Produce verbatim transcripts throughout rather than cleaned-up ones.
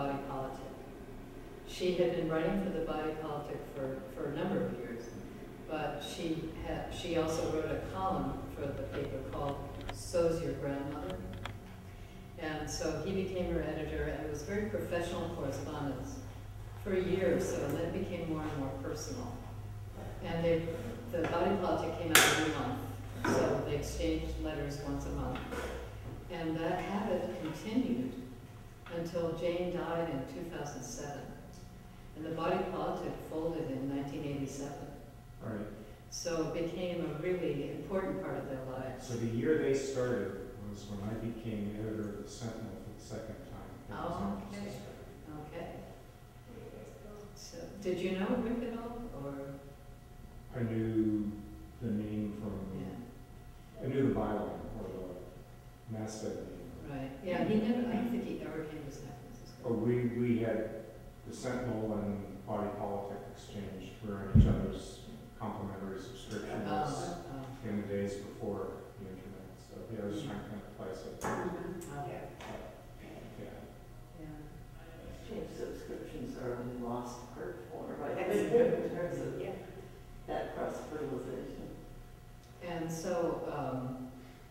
Body Politic. She had been writing for the Body Politic for, for a number of years, but she had, she also wrote a column for the paper called So's Your Grandmother. And so he became her editor, and it was very professional correspondence for a year or so, and then it became more and more personal. And they, the Body Politic came out every month, so they exchanged letters once a month. And that habit continued until Jane died in two thousand seven. And the Body Politic folded in nineteen eighty-seven. All right. So it became a really important part of their lives. So the year they started was when I became editor of the Sentinel for the second time. Oh, okay. Okay. So, did you know Rick at all, or? I knew the name from, Yeah. I knew the byline or the masthead name. Right. Yeah, he never, I don't think he ever came to San Francisco. Oh, we, we had the Sentinel and Body Politic exchange. We were on each other's complimentary subscription lists Oh, oh. in the days before the internet. So yeah, I was trying to kind of place it. Okay. Yeah. Yeah. Change subscriptions are a lost art form, right? In terms of Yeah. that cross-fertilization. And so um,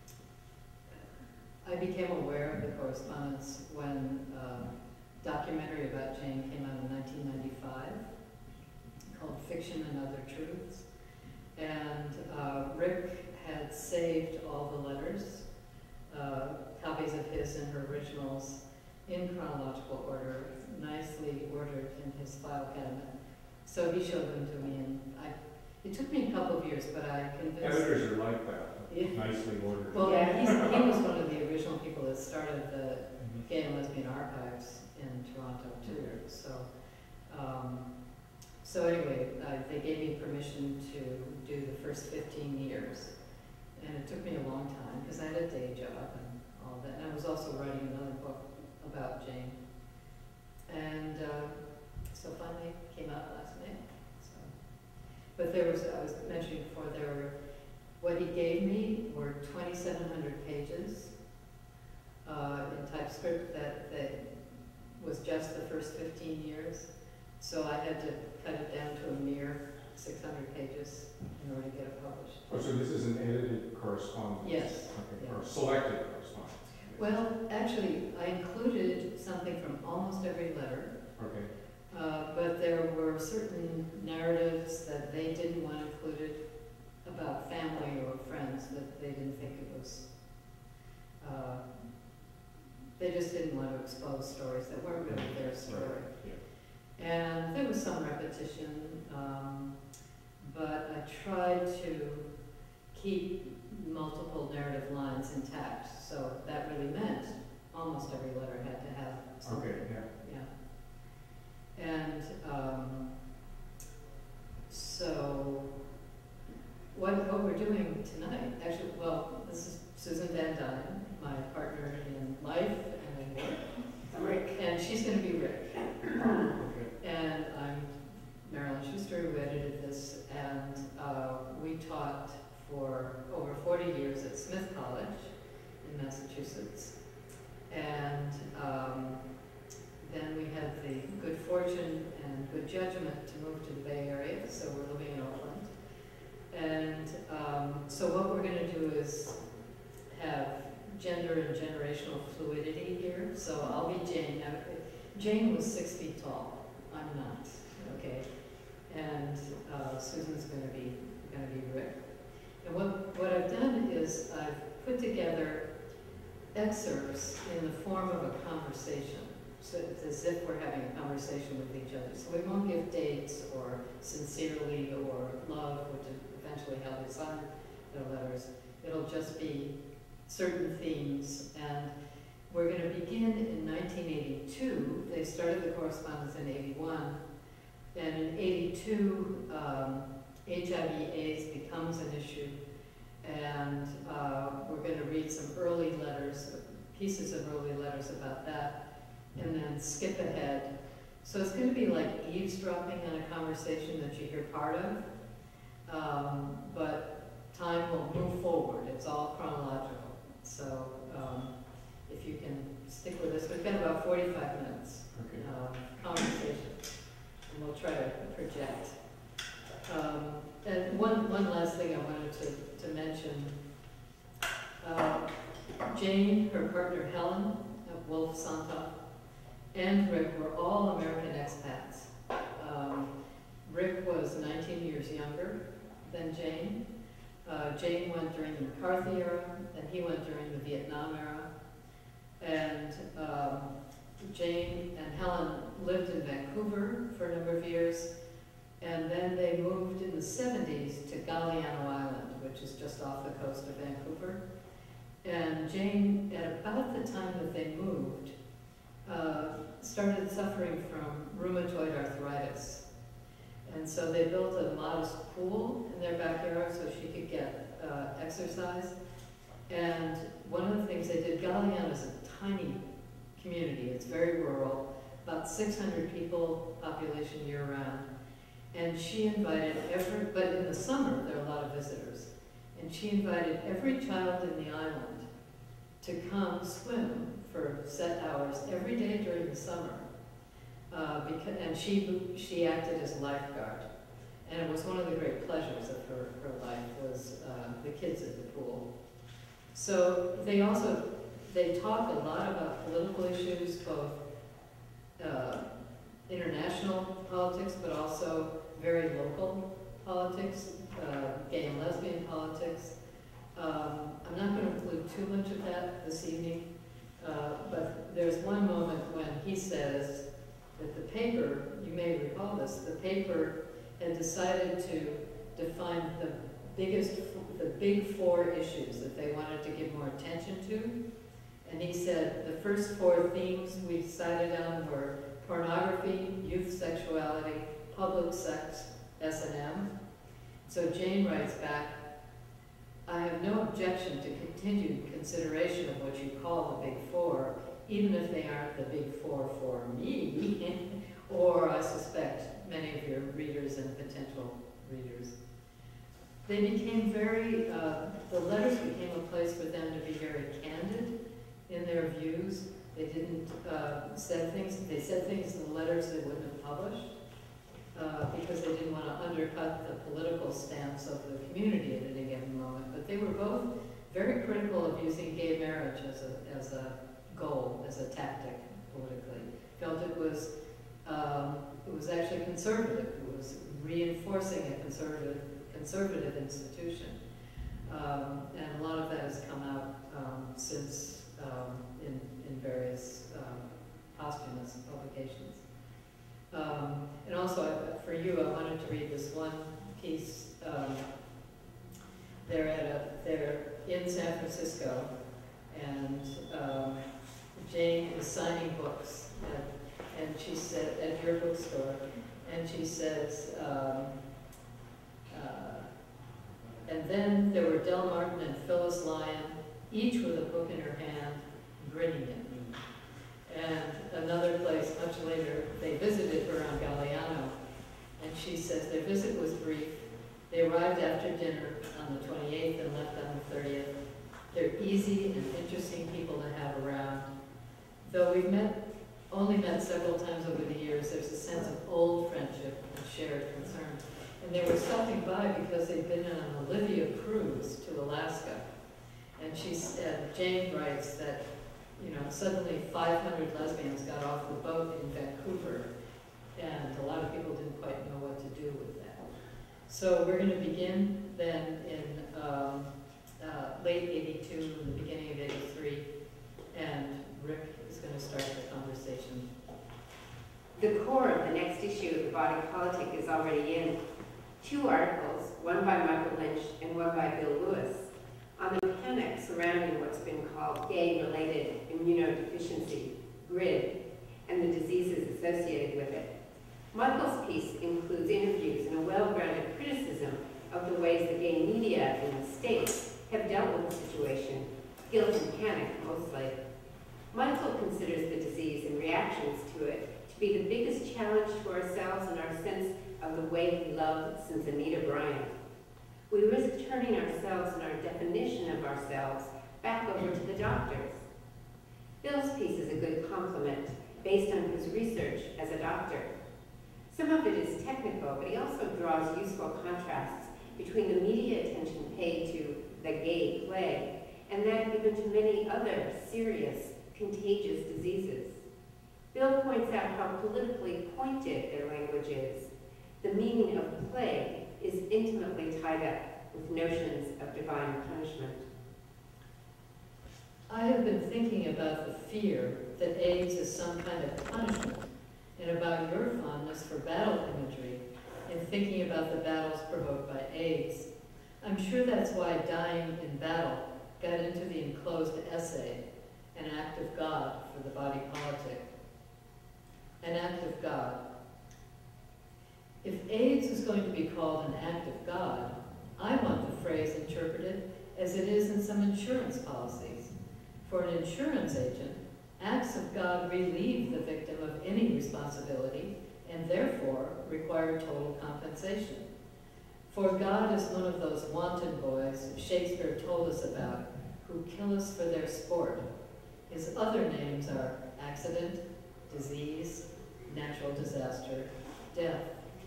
I became aware of the correspondence when um, a documentary about Jane came out in nineteen ninety-five called Fiction and Other Truths. And uh, Rick had saved all the letters, uh, copies of his and her originals in chronological order, nicely ordered in his file cabinet. So he showed them to me, and I, it took me a couple of years, but I convinced... Editors are like that, Yeah. nicely ordered. Well, Yeah. he's, he was one of the original people that started the Mhm. Gay and Lesbian Archives in Toronto, too. So, um, so anyway, uh, they gave me permission to do the first fifteen years. And it took me a long time, because I had a day job and all that. And I was also writing another book about Jane. And uh, so finally it came out last May. So. But there was, I was mentioning before, there were, what he gave me were twenty-seven hundred pages uh, in typescript that, that was just the first fifteen years. So I had to cut it down to a mere six hundred pages in order to get it published. Oh, so this is an edited correspondence? Yes. Okay, Yeah. or selected correspondence? Well, actually, I included something from almost every letter, Okay. uh, but there were certain narratives that they didn't want included about family or friends that they didn't think it was, uh, they just didn't want to expose stories that weren't really their story. Right. Yeah. And there was some repetition, um, but I tried to keep multiple narrative lines intact. So that really meant almost every letter had to have something. Okay, yeah. Yeah. And um, so what, what we're doing tonight, actually, well, this is Susan Van Dyne, my partner in life and in work. Rick. And she's going to be Rick. Okay. And I'm Marilyn Schuster, who edited this, and uh, we taught for over forty years at Smith College in Massachusetts. And um, then we had the good fortune and good judgment to move to the Bay Area, so we're living in Oakland. And um, so what we're going to do is have gender and generational fluidity here. So I'll be Jane. Now, Jane was six feet tall. I'm not, okay? And uh, Susan's going to be going to be Rick. And what, what I've done is I've put together excerpts in the form of a conversation. So it's as if we're having a conversation with each other. So we won't give dates or sincerely or love, which is eventually how they sign their letters. It'll just be certain themes. And we're going to begin in nineteen eighty-two. They started the correspondence in eighty-one. And in eighty-two, um, H I V AIDS becomes an issue. And uh, we're going to read some early letters, pieces of early letters about that, and then skip ahead. So it's going to be like eavesdropping on a conversation that you hear part of, um, but time will move forward. It's all chronological. So um, if you can stick with us, we've got about forty-five minutes. Okay. Jane, her partner Helen, of Wolf Santoff, and Rick were all American expats. Um, Rick was nineteen years younger than Jane. Uh, Jane went during the McCarthy era, and he went during the Vietnam era. And um, Jane and Helen lived in Vancouver for a number of years, and then they moved in the seventies to Galliano Island, which is just off the coast of Vancouver. And Jane, at about the time that they moved, uh, started suffering from rheumatoid arthritis. And so they built a modest pool in their backyard so she could get uh, exercise. And one of the things they did, Galliano is a tiny community. It's very rural, about six hundred people, population year-round. And she invited every, but in the summer there are a lot of visitors. And she invited every child in the island to come swim for set hours every day during the summer. Uh, because, and she, she acted as a lifeguard. And it was one of the great pleasures of her, her life was uh, the kids at the pool. So they also, they talk a lot about political issues, both uh, international politics, but also very local politics, uh, gay and lesbian politics. Um, I'm not going to include too much of that this evening, uh, but there's one moment when he says that the paper, you may recall this, the paper had decided to define the biggest, the big four issues that they wanted to give more attention to. And he said the first four themes we decided on were pornography, youth sexuality, public sex, S and M. So Jane writes back, I have no objection to continued consideration of what you call the big four, even if they aren't the big four for me, or I suspect many of your readers and potential readers. They became very, uh, the letters became a place for them to be very candid in their views. They didn't uh, say things, they said things in the letters they wouldn't have published uh, because they didn't want to undercut the political stance of the community at any given moment. But they were both very critical of using gay marriage as a, as a goal, as a tactic politically. Felt it was, um, it was actually conservative. It was reinforcing a conservative conservative institution. Um, and a lot of that has come out um, since um, in, in various um, posthumous publications. Um, and also, I, for you, I wanted to read this one piece. Um, they're at a, they're in San Francisco, and um, Jane is signing books, and, and she said, at your bookstore, and she says, um, Uh, and then there were Del Martin and Phyllis Lyon, each with a book in her hand, grinning at me. And another place, much later, they visited her on Galliano, and she says their visit was brief. They arrived after dinner on the twenty-eighth and left on the thirtieth. They're easy and interesting people to have around. Though we've met, only met several times over the years, there's a sense of old friendship and shared concern. And they were stopping by because they'd been on an Olivia cruise to Alaska. And she said, Jane writes that, you know, suddenly five hundred lesbians got off the boat in Vancouver, and a lot of people didn't quite know what to do with that. So we're going to begin then in um, uh, late eighty-two and the beginning of eighty-three, and Rick is going to start the conversation. The core of the next issue of The Body Politic is already in. Two articles, one by Michael Lynch and one by Bill Lewis, on the mechanics surrounding what's been called gay-related immunodeficiency, GRID, and the diseases associated with it. Michael's piece includes interviews and a well-grounded criticism of the ways the gay media in the States have dealt with the situation, guilt and panic mostly. Michael considers the disease and reactions to it to be the biggest challenge to ourselves and our sense of the way we love since Anita Bryant. We risk turning ourselves and our definition of ourselves back over to the doctors. Bill's piece is a good complement based on his research as a doctor. Some of it is technical, but he also draws useful contrasts between the media attention paid to the gay plague and then even to many other serious, contagious diseases. Bill points out how politically pointed their language is. The meaning of plague is intimately tied up with notions of divine punishment. I have been thinking about the fear that AIDS is some kind of punishment, and about your fondness for battle imagery, and thinking about the battles provoked by AIDS. I'm sure that's why Dying in Battle got into the enclosed essay, An Act of God for the Body Politic. An act of God. If AIDS is going to be called an act of God, I want the phrase interpreted as it is in some insurance policies. For an insurance agent, acts of God relieve the victim of any responsibility and therefore require total compensation. For God is one of those wanton boys Shakespeare told us about who kill us for their sport. His other names are accident, disease, natural disaster, death.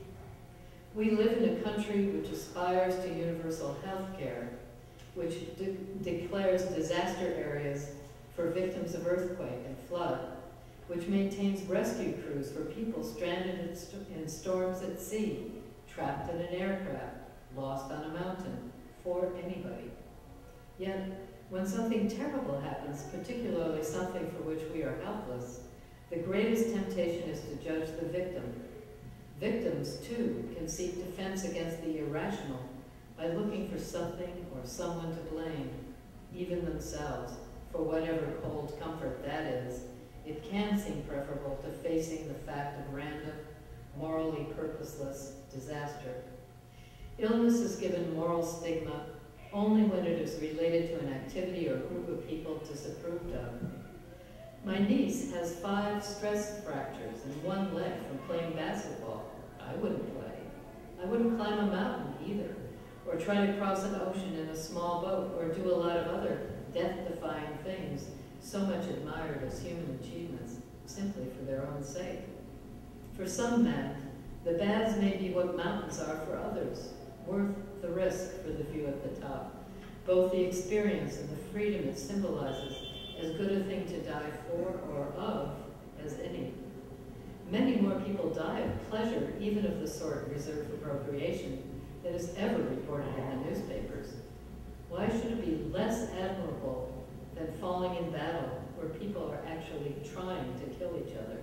We live in a country which aspires to universal health care, which de declares disaster areas for victims of earthquake and flood, which maintains rescue crews for people stranded in, st in storms at sea, trapped in an aircraft, lost on a mountain, for anybody. Yet, when something terrible happens, particularly something for which we are helpless, the greatest temptation is to judge the victim. Victims, too, can seek defense against the irrational by looking for something or someone to blame, even themselves, for whatever cold comfort that is. It can seem preferable to facing the fact of random, morally purposeless disaster. Illness is given moral stigma only when it is related to an activity or group of people disapproved of. My niece has five stress fractures and one leg from playing basketball. I wouldn't play. I wouldn't climb a mountain either, or try to cross an ocean in a small boat, or do a lot of other death-defying things so much admired as human achievements, simply for their own sake. For some men, the baths may be what mountains are for others, worth the risk for the view at the top, both the experience and the freedom it symbolizes, as good a thing to die for or of as any. Many more people die of pleasure, even of the sort reserved for procreation, that is ever reported in the newspapers. Why should it be less admirable than falling in battle, where people are actually trying to kill each other?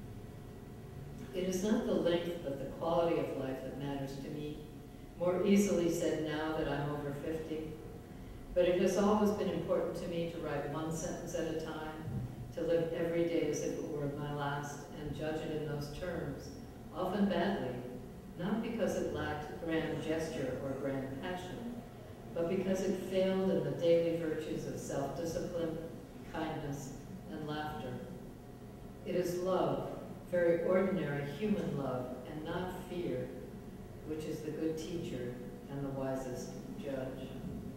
It is not the length, but the quality of life that matters to me, more easily said now that I'm over fifty. But it has always been important to me to write one sentence at a time, to live every day as if it were my last, and judge it in those terms, often badly, not because it lacked grand gesture or grand passion, but because it failed in the daily virtues of self-discipline, kindness, and laughter. It is love, very ordinary human love, and not fear, which is the good teacher and the wisest judge.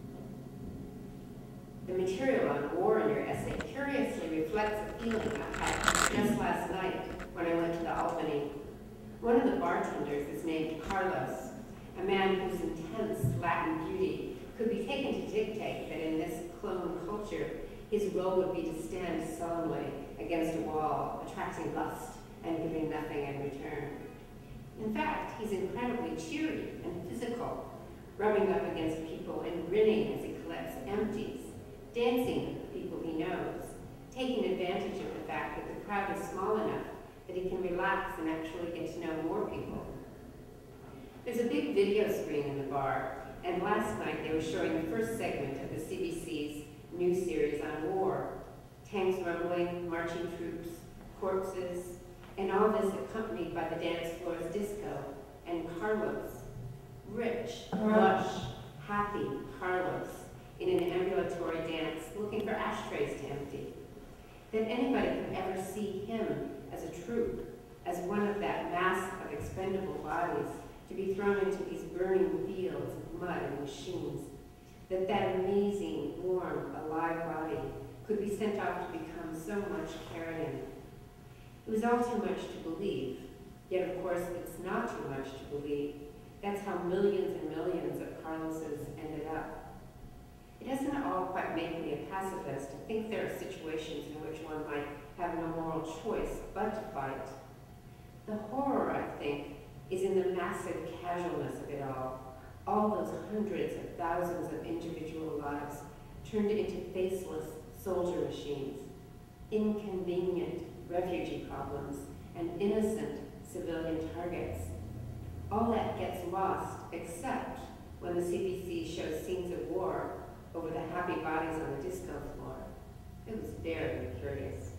The material on war in your essay curiously reflects a feeling I had just last night when I went to the Albany. One of the bartenders is named Carlos, a man whose intense Latin beauty could be taken to dictate that in this clone culture, his role would be to stand sullenly against a wall, attracting lust and giving nothing in return. In fact, he's incredibly cheery and physical, rubbing up against people and grinning as he collects empties, dancing with the people he knows, taking advantage of the fact that the crowd is small enough that he can relax and actually get to know more people. There's a big video screen in the bar, and last night they were showing the first segment of the C B C's new series on war. Tanks rumbling, marching troops, corpses, and all this accompanied by the dance floor's disco, and Carlos, rich, lush, happy Carlos, in an ambulatory dance, looking for ashtrays to empty. That anybody could ever see him as a troop, as one of that mass of expendable bodies to be thrown into these burning fields of mud and machines. That that amazing, warm, alive body could be sent off to become so much carrion. It was all too much to believe, yet of course it's not too much to believe. That's how millions and millions of Carloses ended up. It doesn't all quite make me a pacifist. I think there are situations in which one might have no moral choice but to fight. The horror, I think, is in the massive casualness of it all. All those hundreds of thousands of individual lives turned into faceless soldier machines, inconvenient refugee problems, and innocent civilian targets. All that gets lost, except when the C B C shows scenes of war over the happy bodies on the disco floor. It was very curious.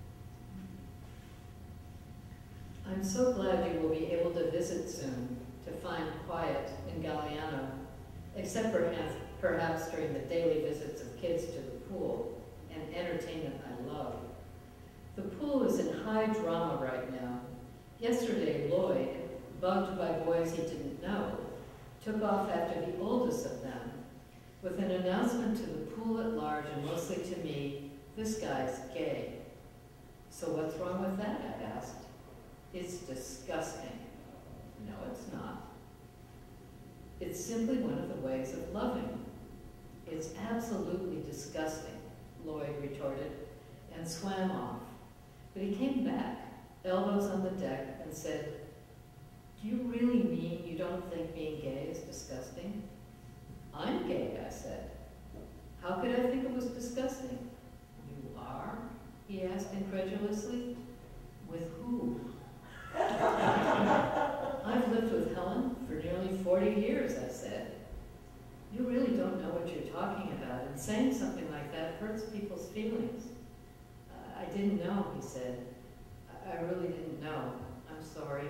I'm so glad you will be able to visit soon, to find quiet in Galliano, except perhaps, perhaps during the daily visits of kids to the pool and entertainment I love. The pool is in high drama right now. Yesterday, Lloyd, bugged by boys he didn't know, took off after the oldest of them, with an announcement to the pool at large and mostly to me, this guy's gay. So what's wrong with that, I asked. It's disgusting. No, it's not. It's simply one of the ways of loving. It's absolutely disgusting, Lloyd retorted, and swam off. But he came back, elbows on the deck, and said, "Do you really mean you don't think being gay is disgusting?" "I'm gay," I said. "How could I think it was disgusting?" "You are?" he asked incredulously. "With who?" "I've lived with Helen for nearly forty years, I said. "You really don't know what you're talking about, and saying something like that hurts people's feelings." Uh, "I didn't know," he said. I, I really didn't know. I'm sorry."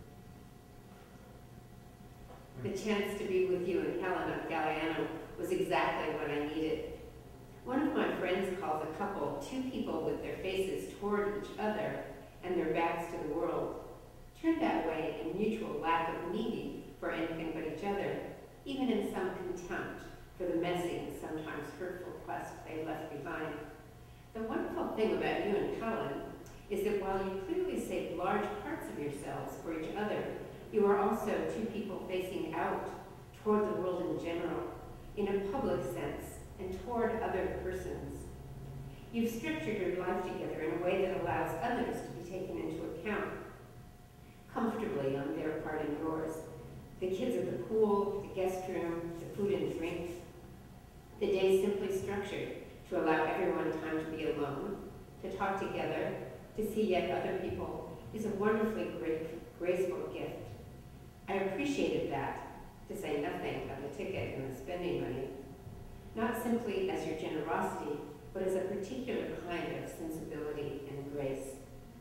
The chance to be with you and Helen at Galliano was exactly what I needed. One of my friends calls a couple two people with their faces toward each other and their backs to the world. Turned that way in mutual lack of needing for anything but each other, even in some contempt for the messy and sometimes hurtful quest they left behind. The wonderful thing about you and Helen is that while you clearly saved large parts of yourselves for each other, you are also two people facing out toward the world in general, in a public sense, and toward other persons. You've structured your life together in a way that allows others to be taken into account, comfortably on their part and yours. The kids at the pool, the guest room, the food and drink. The day simply structured to allow everyone time to be alone, to talk together, to see yet other people, is a wonderfully great, graceful gift. I appreciated that, to say nothing of the ticket and the spending money, not simply as your generosity, but as a particular kind of sensibility and grace.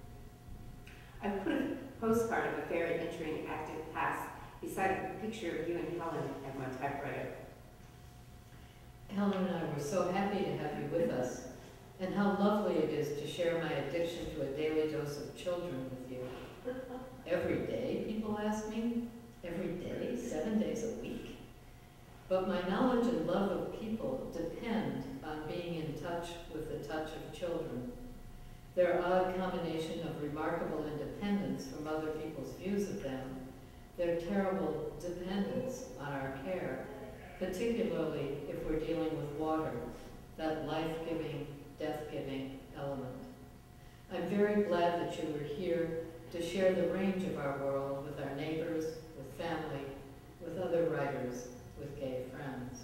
I put a postcard of a ferry entering active pass beside a picture of you and Helen at my typewriter. Helen and I were so happy to have you with us, and how lovely it is to share my addiction to a daily dose of children with you. Every day, people ask me. Every day, seven days a week. But my knowledge and love of people depend on being in touch with the touch of children. Their odd combination of remarkable independence from other people's views of them, their terrible dependence on our care, particularly if we're dealing with water, that life-giving, death-giving element. I'm very glad that you were here to share the range of our world with our neighbors, with family, with other writers, with gay friends.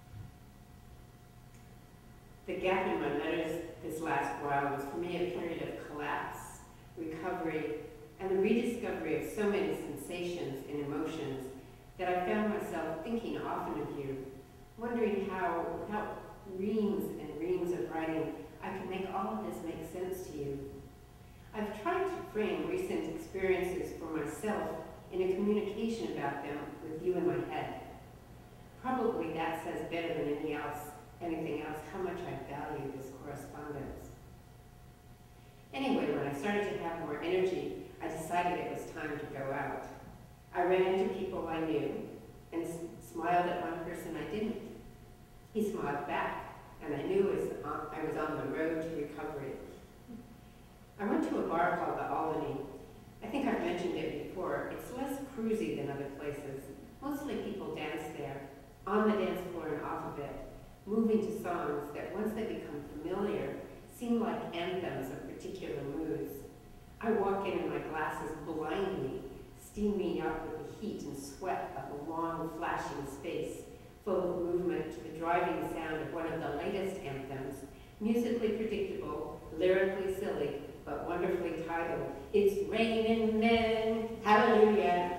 The gap in my letters this last while was for me a period of collapse, recovery, and the rediscovery of so many sensations and emotions that I found myself thinking often of you, wondering how, without reams and reams of writing, I could make all of this make sense to you. I've tried to frame recent experiences for myself in a communication about them with you in my head. Probably that says better than any else, anything else, how much I value this correspondence. Anyway, when I started to have more energy, I decided it was time to go out. I ran into people I knew and smiled at one person I didn't. He smiled back, and I knew it was on, I was on the road to recovery. I went to a bar called the Albany. I think I've mentioned it before. It's less cruisy than other places. Mostly people dance there, on the dance floor and off of it. moving to songs that once they become familiar, seem like anthems of particular moods. I walk in and my glasses blind me, steam me up with the heat and sweat of a long, flashing space, full of movement to the driving sound of one of the latest anthems, musically predictable, lyrically silly, but wonderfully titled, It's Raining Men, Hallelujah.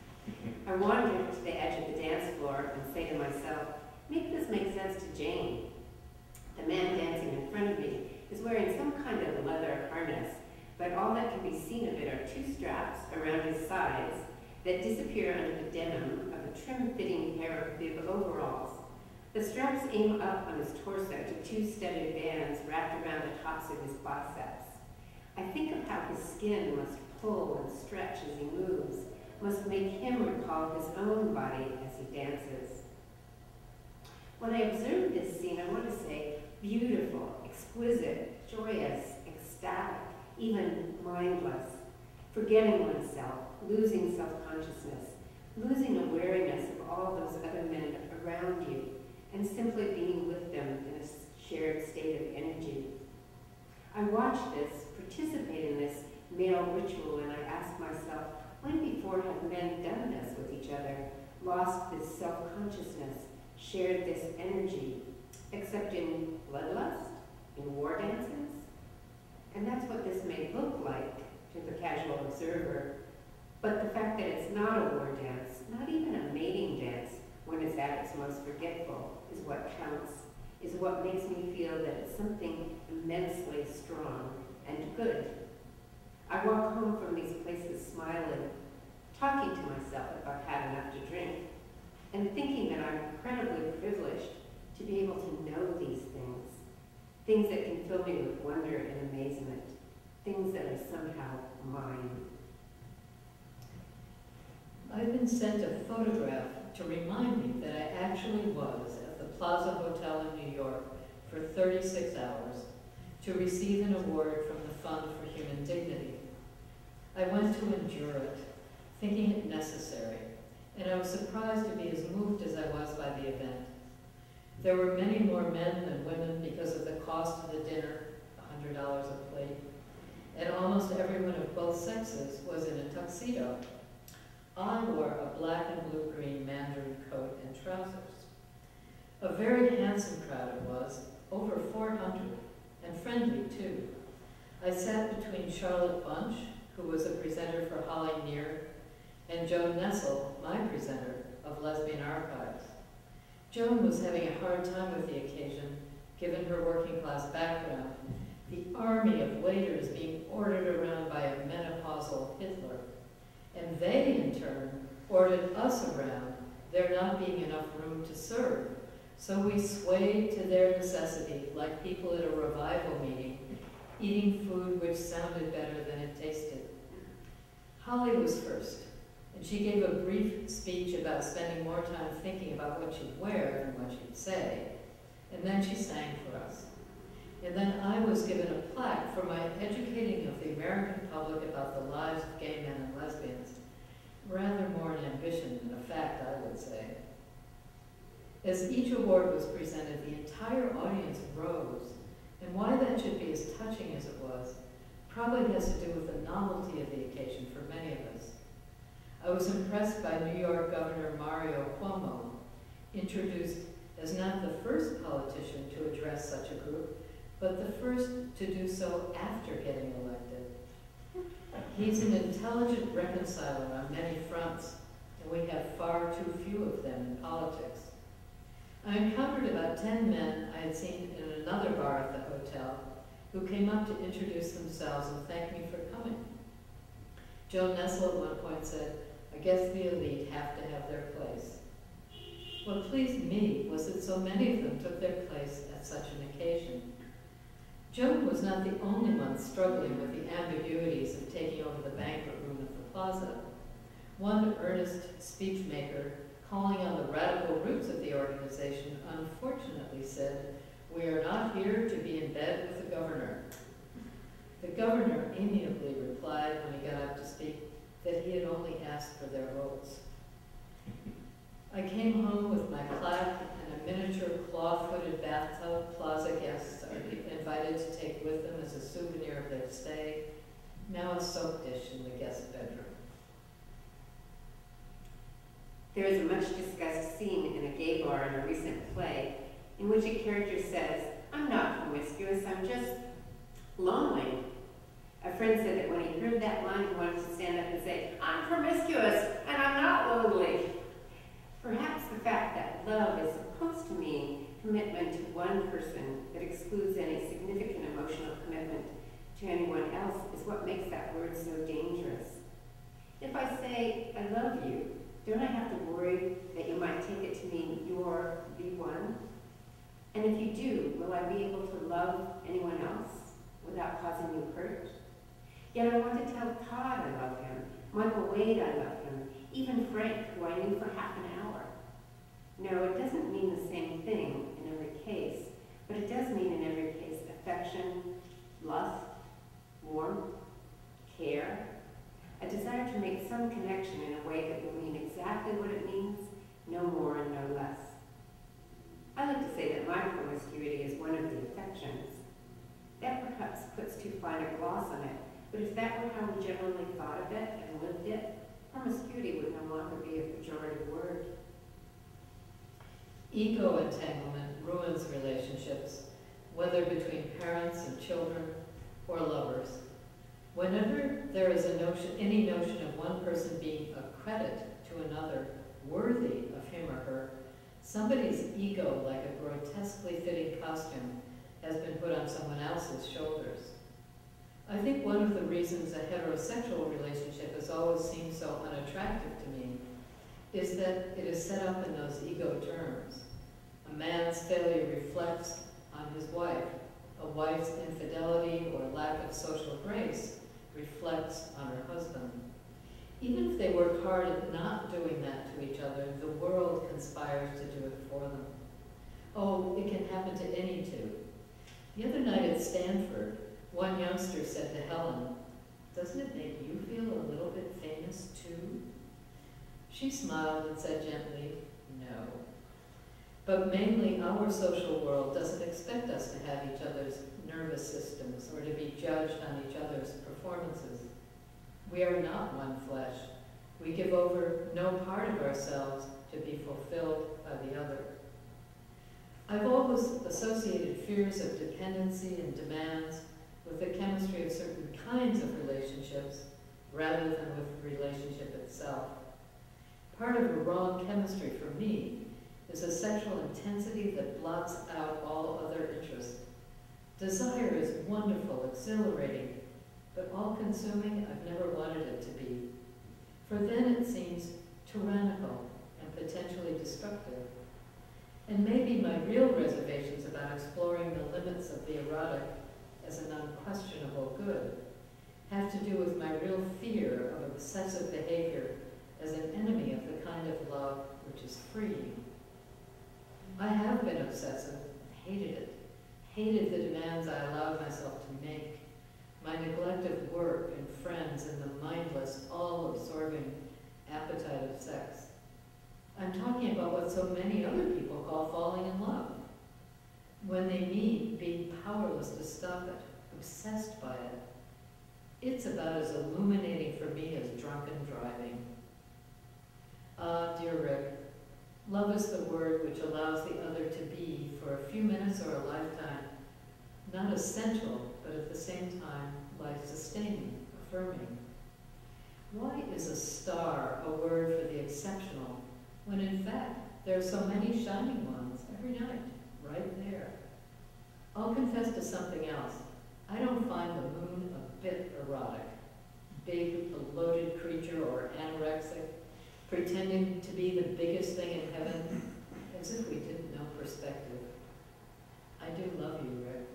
I wander to the edge of the dance floor and say to myself, make this make sense to Jane. The man dancing in front of me is wearing some kind of leather harness, but all that can be seen of it are two straps around his sides that disappear under the denim of a trim-fitting pair of bib overalls. The straps aim up on his torso to two studded bands wrapped around the tops of his biceps. I think of how his skin must pull and stretch as he moves, must make him recall his own body as he dances. When I observe this scene, I want to say beautiful, exquisite, joyous, ecstatic, even mindless, forgetting oneself, losing self-consciousness, losing awareness of all those other men around you, and simply being with them in a shared state of energy. I watch this, participate in this male ritual, and I ask myself, when before have men done this with each other, lost this self-consciousness, shared this energy, except in bloodlust, in war dances? And that's what this may look like to the casual observer. But the fact that it's not a war dance, not even a mating dance, when it's at its most forgetful, is what counts, is what makes me feel that it's something immensely strong and good. I walk home from these places smiling, talking to myself if I've had enough to drink, and thinking that I'm incredibly privileged to be able to know these things, things that can fill me with wonder and amazement, things that are somehow mine. I've been sent a photograph to remind me that I actually was at the Plaza Hotel in New York for thirty-six hours to receive an award from the Fund for Human Dignity. I went to endure it, thinking it necessary, and I was surprised to be as moved as I was by the event. There were many more men than women because of the cost of the dinner, one hundred dollars a plate, and almost everyone of both sexes was in a tuxedo. I wore a black and blue-green mandarin coat and trousers. A very handsome crowd it was, over four hundred, and friendly too. I sat between Charlotte Bunch, who was a presenter for Holly Near, and Joan Nessel, my presenter of Lesbian Archives. Joan was having a hard time with the occasion, given her working-class background, the army of waiters being ordered around by a menopausal Hitler. And they, in turn, ordered us around, there not being enough room to serve. So we swayed to their necessity, like people at a revival meeting, eating food which sounded better than it tasted. Holly was first, and she gave a brief speech about spending more time thinking about what she'd wear than what she'd say, and then she sang for us. And then I was given a plaque for my educating of the American public about the lives of gay men and lesbians. Rather more an ambition than a fact, I would say. As each award was presented, the entire audience rose, and why that should be as touching as it was probably has to do with the novelty of the occasion for many of us. I was impressed by New York Governor Mario Cuomo, introduced as not the first politician to address such a group, but the first to do so after getting elected. He's an intelligent reconciler on many fronts, and we have far too few of them in politics. I encountered about ten men I had seen in another bar at the hotel who came up to introduce themselves and thank me for coming. Joan Nessel at one point said, "I guess the elite have to have their place." What pleased me was that so many of them took their place at such an occasion. Joan was not the only one struggling with the ambiguities of taking over the banquet room at the plaza. One earnest speechmaker, calling on the radical roots of the organization, unfortunately said, "We are not here to be in bed with the governor." The governor amiably replied when he got up to speak that he had only asked for their votes. I came home with my plaque and a miniature claw-footed bathtub Plaza guests are invited to take with them as a souvenir of their stay. Now a soap dish in the guest bedroom. There is a much discussed scene in a gay bar in a recent play in which a character says, "I'm not promiscuous, I'm just lonely." A friend said that when he heard that line, he wanted to stand up and say, "I'm promiscuous and I'm not lonely." Perhaps the fact that love is supposed to mean commitment to one person that excludes any significant emotional commitment to anyone else is what makes that word so dangerous. If I say, "I love you," don't I have to worry that you might take it to mean you're the one? And if you do, will I be able to love anyone else without causing you hurt? Yet I want to tell Todd I love him, Michael Wade I love him, even Frank, who I knew for half an hour. No, it doesn't mean the same thing in every case, but it does mean in every case affection, lust, warmth, care, a desire to make some connection in a way that will mean exactly what it means, no more and no less. I like to say that my promiscuity is one of the affections. That perhaps puts too fine a gloss on it, but if that were how we generally thought of it and lived it, promiscuity would no longer be a pejorative word. Ego entanglement ruins relationships, whether between parents and children or lovers. Whenever there is a notion, any notion of one person being a credit to another, worthy of him or her, somebody's ego, like a grotesquely fitting costume, has been put on someone else's shoulders. I think one of the reasons a heterosexual relationship has always seemed so unattractive to me is that it is set up in those ego terms. A man's failure reflects on his wife. A wife's infidelity or lack of social grace reflects on her husband. Even if they work hard at not doing that to each other, the world conspires to do it for them. Oh, it can happen to any two. The other night at Stanford, one youngster said to Helen, "Doesn't it make you feel a little bit famous too?" She smiled and said gently, "No." But mainly our social world doesn't expect us to have each other's nervous systems or to be judged on each other's performances. We are not one flesh. We give over no part of ourselves to be fulfilled by the other. I've always associated fears of dependency and demands with the chemistry of certain kinds of relationships rather than with the relationship itself. Part of a wrong chemistry for me is a sexual intensity that blots out all other interests. Desire is wonderful, exhilarating, but all-consuming I've never wanted it to be. For then it seems tyrannical and potentially destructive. And maybe my real reservations about exploring the limits of the erotic as an unquestionable good have to do with my real fear of obsessive behavior as an enemy of the kind of love which is free. I have been obsessive, hated it, hated the demands I allowed myself to make, my neglect of work and friends and the mindless, all-absorbing appetite of sex. I'm talking about what so many other people call falling in love. When they meet, being powerless to stop it, obsessed by it. It's about as illuminating for me as drunken driving. Ah, dear Rick, love is the word which allows the other to be, for a few minutes or a lifetime, not essential, but at the same time, life-sustaining, affirming. Why is a star a word for the exceptional, when in fact there are so many shining ones every night, right there? I'll confess to something else. I don't find the moon a bit erotic. Big, bloated creature or anorexic, pretending to be the biggest thing in heaven, as if we didn't know perspective. I do love you, Rick.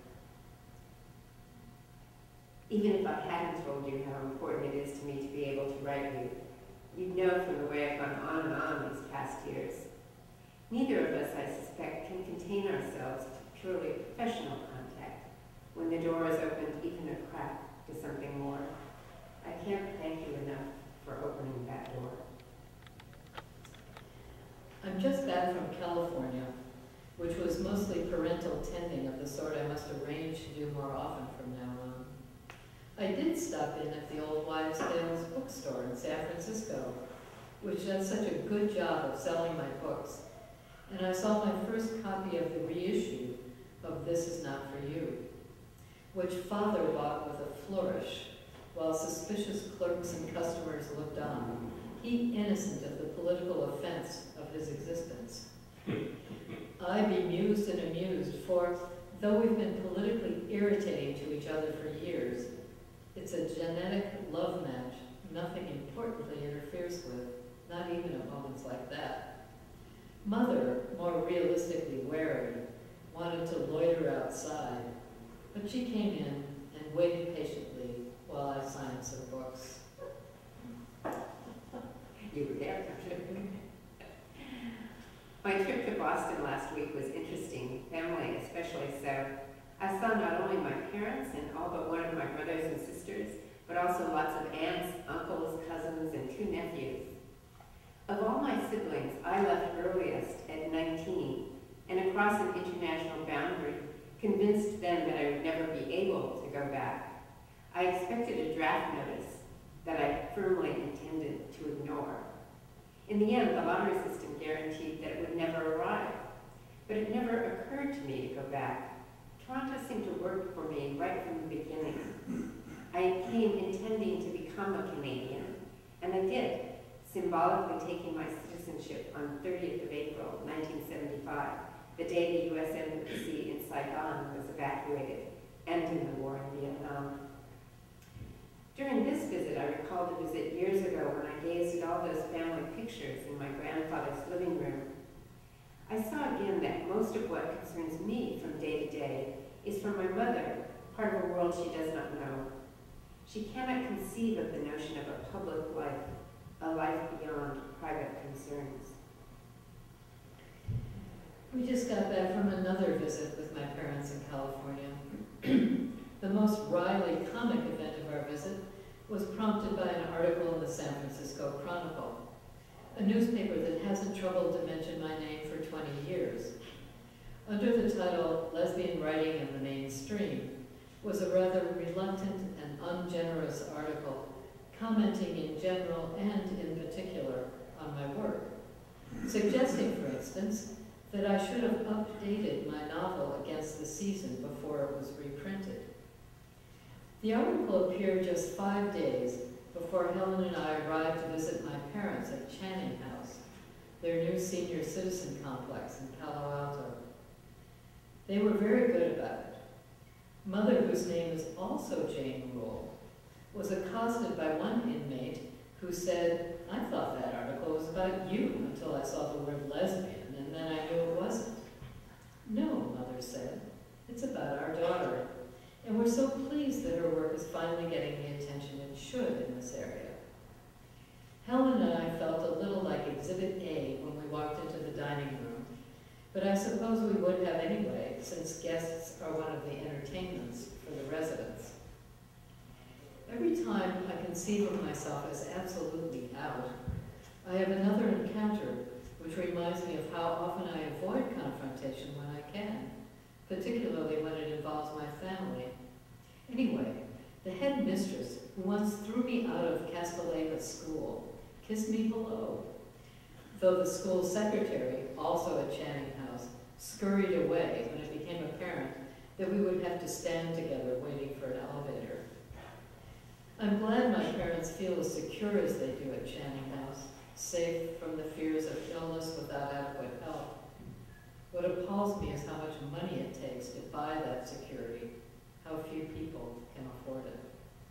Even if I hadn't told you how important it is to me to be able to write you, you'd know from the way I've gone on and on these past years. Neither of us, I suspect, can contain ourselves to purely professional contact when the door is opened even a crack to something more. I can't thank you enough for opening that door. I'm just back from California. stop in at the old Wives' Tales bookstore in San Francisco, which does such a good job of selling my books, and I saw my first copy of the reissue of This Is Not For You, which Father bought with a flourish, while suspicious clerks and customers looked on, he innocent of the political offense of his existence. I bemused and amused, for though we've been politically irritating to each other for years, it's a genetic love match nothing importantly interferes with, not even at moments like that. Mother, more realistically wary, wanted to loiter outside, but she came in and waited patiently while I signed some books. You were there. My trip to Boston last week was interesting, family especially so. I saw not only my parents and all but one of my brothers and sisters, but also lots of aunts, uncles, cousins, and two nephews. Of all my siblings, I left earliest at nineteen, and across an international boundary, convinced then that I would never be able to go back. I expected a draft notice that I firmly intended to ignore. In the end, the lottery system guaranteed that it would never arrive, but it never occurred to me to go back. Toronto seemed to work for me right from the beginning. I came intending to become a Canadian, and I did, symbolically taking my citizenship on thirtieth of April, nineteen seventy-five, the day the U S Embassy in Saigon was evacuated, ending the war in Vietnam. During this visit, I recalled a visit years ago when I gazed at all those family pictures in my grandfather's living room. I saw again that most of what concerns me from day to day is from my mother, part of a world she does not know. She cannot conceive of the notion of a public life, a life beyond private concerns. We just got back from another visit with my parents in California. The most wryly comic event of our visit was prompted by an article in the San Francisco Chronicle, a newspaper that hasn't troubled to mention my name for twenty years. Under the title, Lesbian Writing in the Mainstream, was a rather reluctant and ungenerous article commenting in general and in particular on my work, suggesting, for instance, that I should have updated my novel Against the Season before it was reprinted. The article appeared just five days before Helen and I arrived to visit my parents at Channing House, their new senior citizen complex in Palo Alto. They were very good about it. Mother, whose name is also Jane Rule, was accosted by one inmate who said, "I thought that article was about you until I saw the word lesbian, and then I knew it wasn't." "No," Mother said, "it's about our daughter, and we're so pleased that her work is finally getting the attention it should in this area." Helen and I felt a little like Exhibit A when we walked into the dining room, but I suppose we would have anyway, since guests are one of the entertainments for the residents. Every time I conceive of myself as absolutely out, I have another encounter which reminds me of how often I avoid confrontation when I can, particularly when it involves my family. Anyway, the head mistress, who once threw me out of Castelleva School, kissed me hello, though the school secretary, also at Channing House, scurried away when it became apparent that we would have to stand together waiting for an elevator. I'm glad my parents feel as secure as they do at Channing House, safe from the fears of illness without adequate help. What appalls me is how much money it takes to buy that security, how few people can afford it.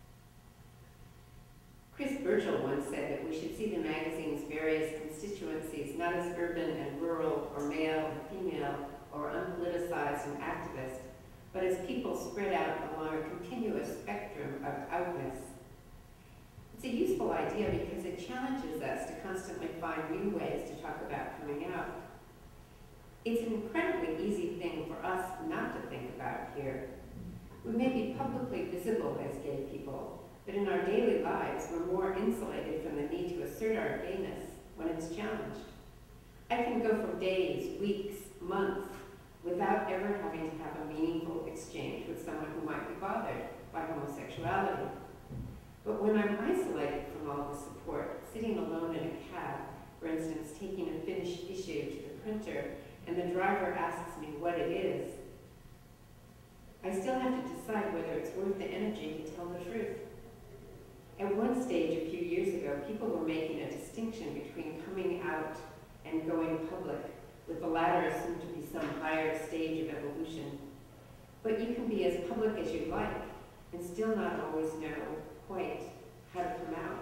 Chris Burchill once said that we should see the magazine's various constituencies not as urban and rural, or male and female, or unpoliticized and activist, but as people spread out along a continuous spectrum of outness. It's a useful idea because it challenges us to constantly find new ways to talk about coming out. It's an incredibly easy thing for us not to think about here. We may be publicly visible as gay people, but in our daily lives, we're more insulated from the need to assert our gayness when it's challenged. I can go for days, weeks, months, without ever having to have a meaningful exchange with someone who might be bothered by homosexuality. But when I'm isolated from all the support, sitting alone in a cab, for instance, taking a finished issue to the printer, and the driver asks me what it is, I still have to decide whether it's worth the energy to tell the truth. At one stage a few years ago, people were making a distinction between coming out and going public, with the latter assumed to be some higher stage of evolution. But you can be as public as you like and still not always know quite how to come out.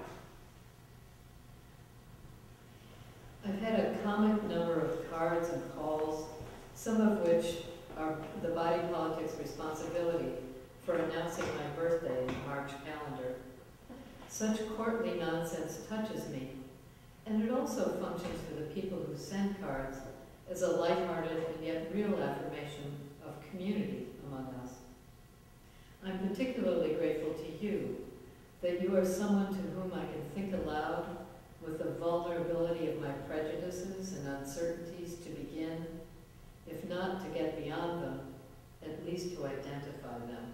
I've had a comic number of cards and calls, some of which are the body politics responsibility for announcing my birthday in the March calendar. Such courtly nonsense touches me, and it also functions for the people who send cards as a lighthearted and yet real affirmation of community among us. I'm particularly grateful to you that you are someone to whom I can think aloud with the vulnerability of my prejudices and uncertainties to begin, if not to get beyond them, at least to identify them.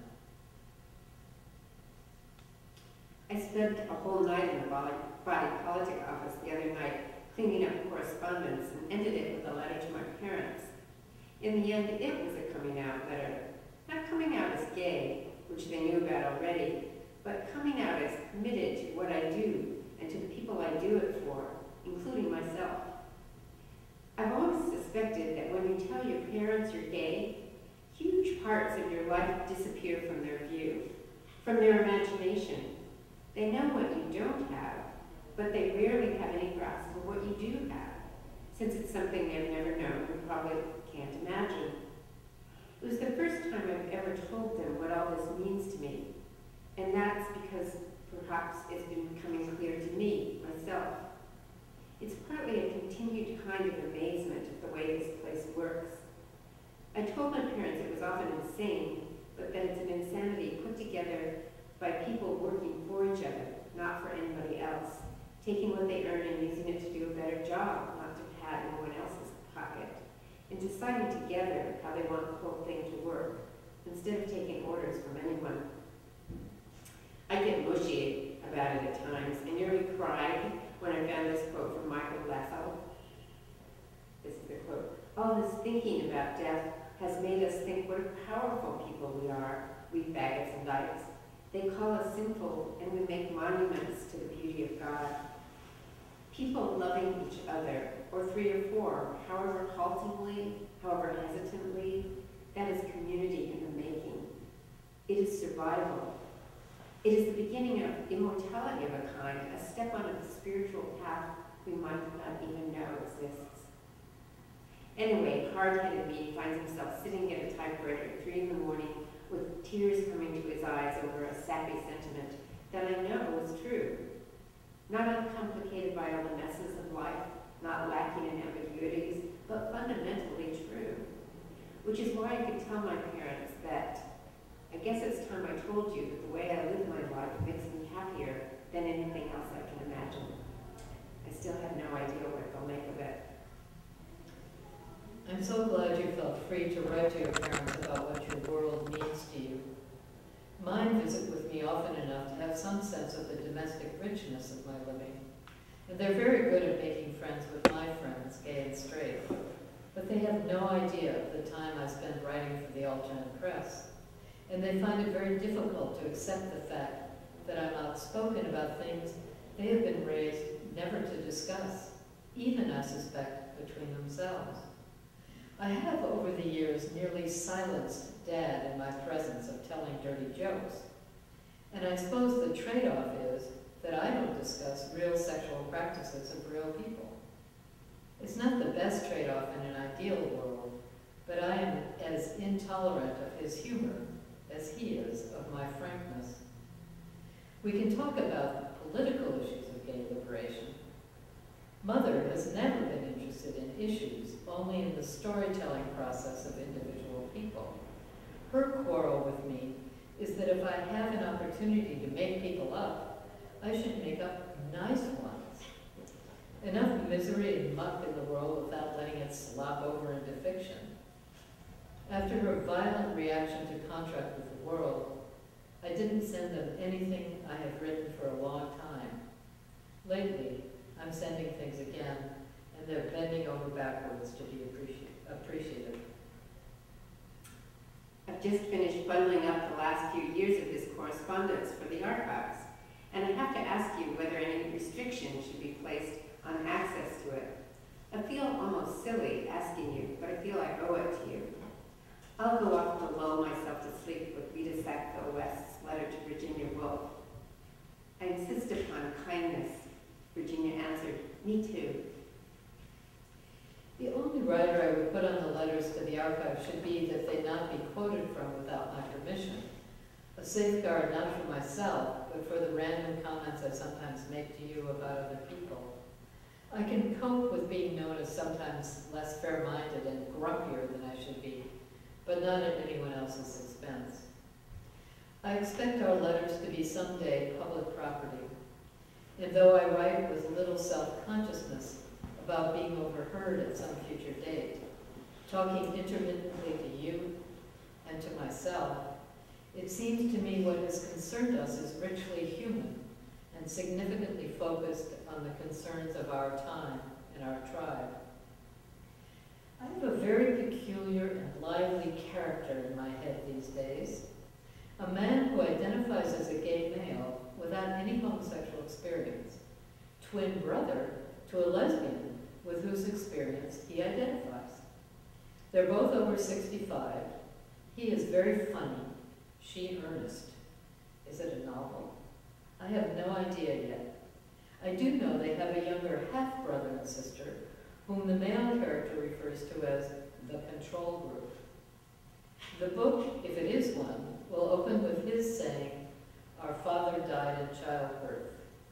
I spent a whole night in the body, body politic office the other night cleaning up correspondence and ended it with a letter to my parents. In the end, it was a coming out letter. Not coming out as gay, which they knew about already, but coming out as committed to what I do and to the people I do it for, including myself. I've always suspected that when you tell your parents you're gay, huge parts of your life disappear from their view, from their imagination. They know what you don't have, but they rarely have any grasp of what you do have, since it's something they've never known and probably can't imagine. It was the first time I've ever told them what all this means to me, and that's because perhaps it's been becoming clear to me, myself. It's partly a continued kind of amazement at the way this place works. I told my parents it was often insane, but that it's an insanity put together by people working for each other, not for anybody else, taking what they earn and using it to do a better job, not to pad anyone else's pocket, and deciding together how they want the whole thing to work, instead of taking orders from anyone. I get mushy about it at times, and nearly cried when I found this quote from Michael Lasso. This is the quote. All this thinking about death has made us think what powerful people we are, we faggots and dykes. They call us sinful, and we make monuments to the beauty of God. People loving each other, or three or four, however haltingly, however hesitantly, that is community in the making. It is survival. It is the beginning of immortality of a kind, a step on a spiritual path we might not even know exists. Anyway, hard-headed me finds himself sitting at a typewriter at three in the morning with tears coming to his eyes over a sappy sentiment that I know is true. Not uncomplicated by all the messes of life, not lacking in ambiguities, but fundamentally true. Which is why I could tell my parents that I guess it's time I told you that the way I live my life makes me happier than anything else I can imagine. I still have no idea what they'll make of it. I'm so glad you felt free to write to your parents about what your world means to you. Mine visit with me often enough to have some sense of the domestic richness of my living. And they're very good at making friends with my friends, gay and straight. But they have no idea of the time I spend writing for the alternate press. And they find it very difficult to accept the fact that I'm outspoken about things they have been raised never to discuss, even, I suspect, between themselves. I have, over the years, nearly silenced Dad in my presence of telling dirty jokes. And I suppose the trade-off is that I don't discuss real sexual practices of real people. It's not the best trade-off in an ideal world, but I am as intolerant of his humor as he is of my frankness. We can talk about political issues of gay liberation. Mother has never been interested in issues, only in the storytelling process of individual people. Her quarrel with me is that if I have an opportunity to make people up, I should make up nice ones. Enough misery and muck in the world without letting it slop over into fiction. After her violent reaction to Contract with the World, I didn't send them anything I have written for a long time. Lately, I'm sending things again, and they're bending over backwards to be appreci- appreciated. I've just finished bundling up the last few years of this correspondence for the archives, and I have to ask you whether any restrictions should be placed on access to it. I feel almost silly asking you, but I feel I owe it to you. I'll go off to lull myself to sleep with Rita Sackville West's letter to Virginia Woolf. I insist upon kindness. Virginia answered, me too. The only writer I would put on the letters to the archive should be that they not be quoted from without my permission. A safeguard not for myself, but for the random comments I sometimes make to you about other people. I can cope with being known as sometimes less fair-minded and grumpier than I should be, but not at anyone else's expense. I expect our letters to be someday public property, and though I write with little self-consciousness about being overheard at some future date, talking intermittently to you and to myself, it seems to me what has concerned us is richly human and significantly focused on the concerns of our time and our tribe. I have a very peculiar and lively character in my head these days, a man who identifies as a gay male without any homosexual experience, twin brother to a lesbian with whose experience he identifies. They're both over sixty-five. He is very funny, she earnest. Is it a novel? I have no idea yet. I do know they have a younger half-brother and sister, whom the male character refers to as the control group. The book, if it is one, will open with his saying, "Our father died in childbirth."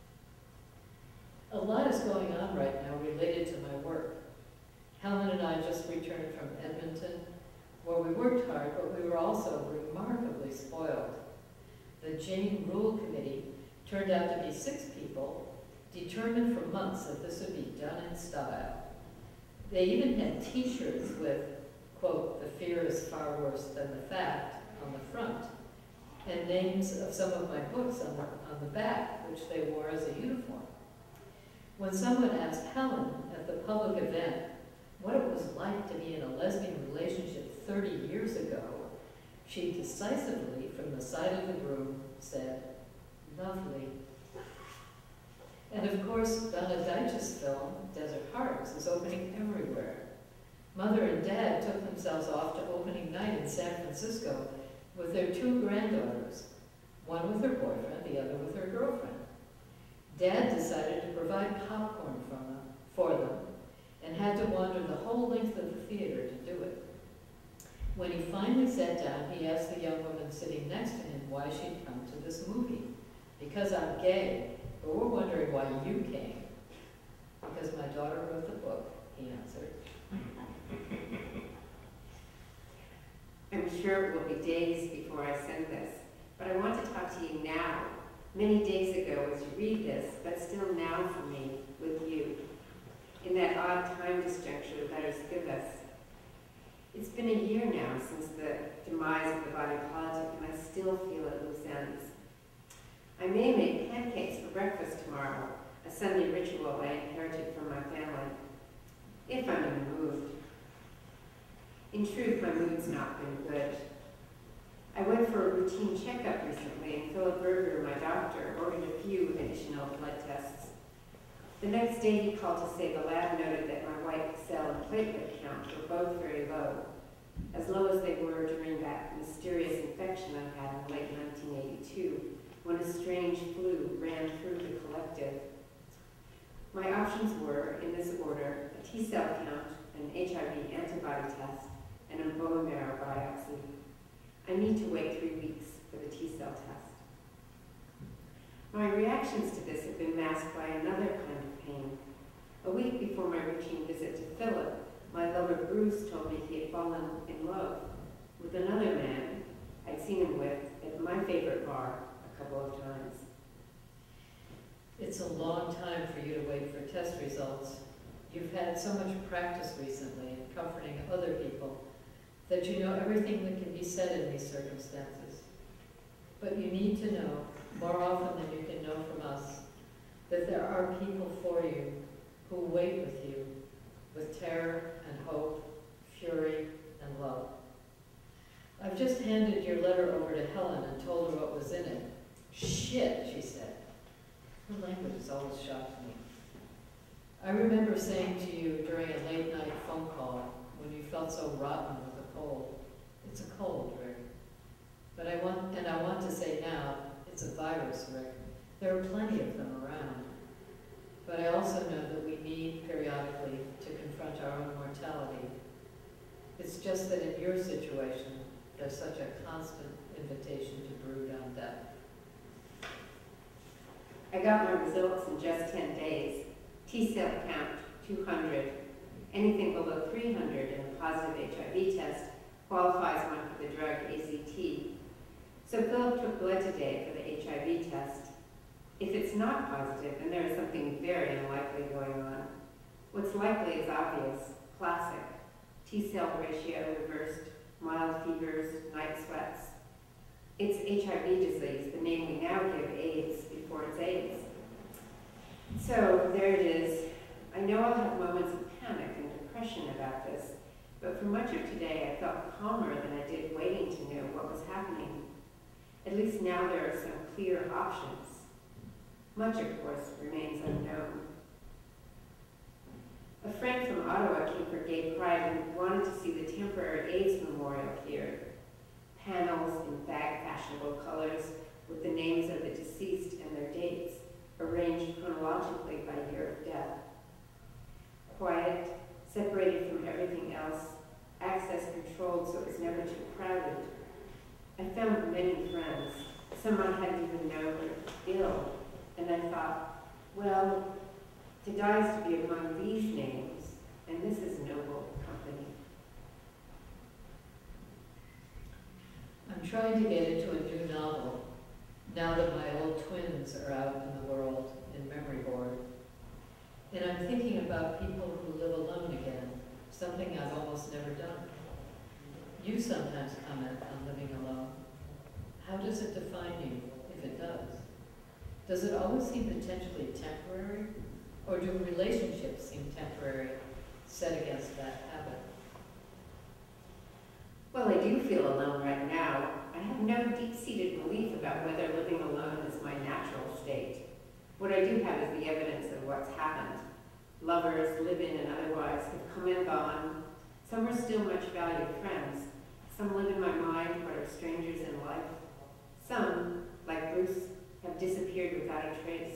A lot is going on right now related to my work. Helen and I just returned from Edmonton, where we worked hard, but we were also remarkably spoiled. The Jane Rule Committee turned out to be six people, determined for months that this would be done in style. They even had t-shirts with, quote, "The fear is far worse than the fact" on the front, and names of some of my books on the, on the back, which they wore as a uniform. When someone asked Helen at the public event what it was like to be in a lesbian relationship thirty years ago, she decisively, from the side of the room, said, "Lovely." And of course, Donna Deitch's film, Desert Hearts, is opening everywhere. Mother and Dad took themselves off to opening night in San Francisco with their two granddaughters, one with her boyfriend, the other with her girlfriend. Dad decided to provide popcorn from them, for them and had to wander the whole length of the theater to do it. When he finally sat down, he asked the young woman sitting next to him why she'd come to this movie. "Because I'm gay, but we're wondering why you came." "Because my daughter wrote the book," he answered. I'm sure it will be days before I send this, but I want to talk to you now, many days ago as you read this, but still now for me, with you, in that odd time disjuncture letters give us. It's been a year now since the demise of the body politic, and I still feel at loose ends. I may make pancakes for breakfast tomorrow, a Sunday ritual I inherited from my family, if I'm in the mood. In truth, my mood's not been good. I went for a routine checkup recently, and Philip Berger, my doctor, ordered a few additional blood tests. The next day he called to say the lab noted that my white cell and platelet count were both very low, as low as they were during that mysterious infection I had in late nineteen eighty-two, when a strange flu ran through the collective. My options were, in this order, a T-cell count, an H I V antibody test, and a bone marrow biopsy. I need to wait three weeks for the T-cell test. My reactions to this have been masked by another kind of pain. A week before my routine visit to Philip, my lover Bruce told me he had fallen in love with another man I'd seen him with at my favorite bar a couple of times. It's a long time for you to wait for test results. You've had so much practice recently in comforting other people that you know everything that can be said in these circumstances. But you need to know, more often than you can know from us, that there are people for you who wait with you with terror and hope, fury and love. I've just handed your letter over to Helen and told her what was in it. Shit, she said. Her language has always shocked me. I remember saying to you during a late night phone call when you felt so rotten with a cold, it's a cold, Rick. But I want, and I want to say now, it's a virus, Rick. There are plenty of them around. But I also know that we need periodically to confront our own mortality. It's just that in your situation, there's such a constant invitation to brood on death. I got my results in just ten days. T-cell count, two hundred. Anything below three hundred in a positive H I V test qualifies one for the drug A Z T. So Philip took blood today for the H I V test. If it's not positive, then there is something very unlikely going on. What's likely is obvious, classic. T-cell ratio reversed, mild fevers, night sweats. It's H I V disease, the name we now give AIDS before it's AIDS. So there it is. I know I'll have moments of panic and depression about this, but for much of today I felt calmer than I did waiting to know what was happening. At least now there are some clear options. Much, of course, remains unknown. A friend from Ottawa came for Gay Pride and wanted to see the temporary AIDS memorial here. Panels in fag fashionable colors with the names of the deceased and their dates, arranged chronologically by year of death. Quiet, separated from everything else, access controlled so it was never too crowded. I found many friends. Some I hadn't even known were ill, and I thought, well, to die is to be among these names, and this is noble company. I'm trying to get into a new novel, now that my old twins are out in the world in memory board. And I'm thinking about people who live alone again, something I've almost never done. You sometimes comment on living alone. How does it define you, if it does? Does it always seem potentially temporary? Or do relationships seem temporary, set against that habit? Well, I do feel alone right now. I have no deep-seated belief about whether living alone is my natural state. What I do have is the evidence of what's happened. Lovers, live-in and otherwise, have come and gone. Some are still much valued friends. Some live in my mind but are strangers in life. Some, like Bruce, have disappeared without a trace.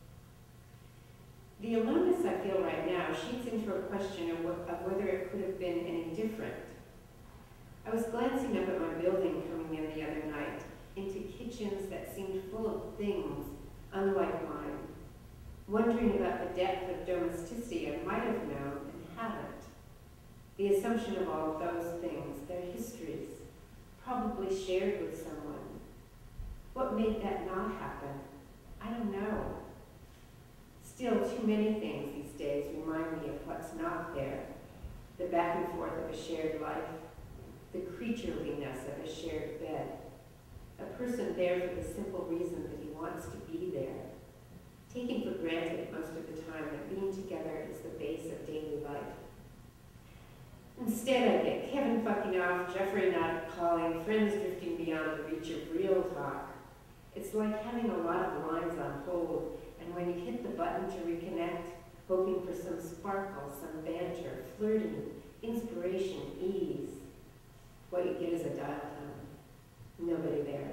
The aloneness I feel right now sheets into a question of, what, of whether it could have been any different. I was glancing up at my building coming in the other night, into kitchens that seemed full of things unlike mine, wondering about the depth of domesticity I might have known and haven't. The assumption of all of those things, their histories, probably shared with someone. What made that not happen? I don't know. Still, too many things these days remind me of what's not there. The back and forth of a shared life, the creatureliness of a shared bed, a person there for the simple reason that he wants to be there, taking for granted most of the time that being together is the base of daily life. Instead, I get Kevin fucking off, Jeffrey not calling, friends drifting beyond the reach of real talk. It's like having a lot of lines on hold, and when you hit the button to reconnect, hoping for some sparkle, some banter, flirting, inspiration, ease, what you get is a dial tone. Nobody there.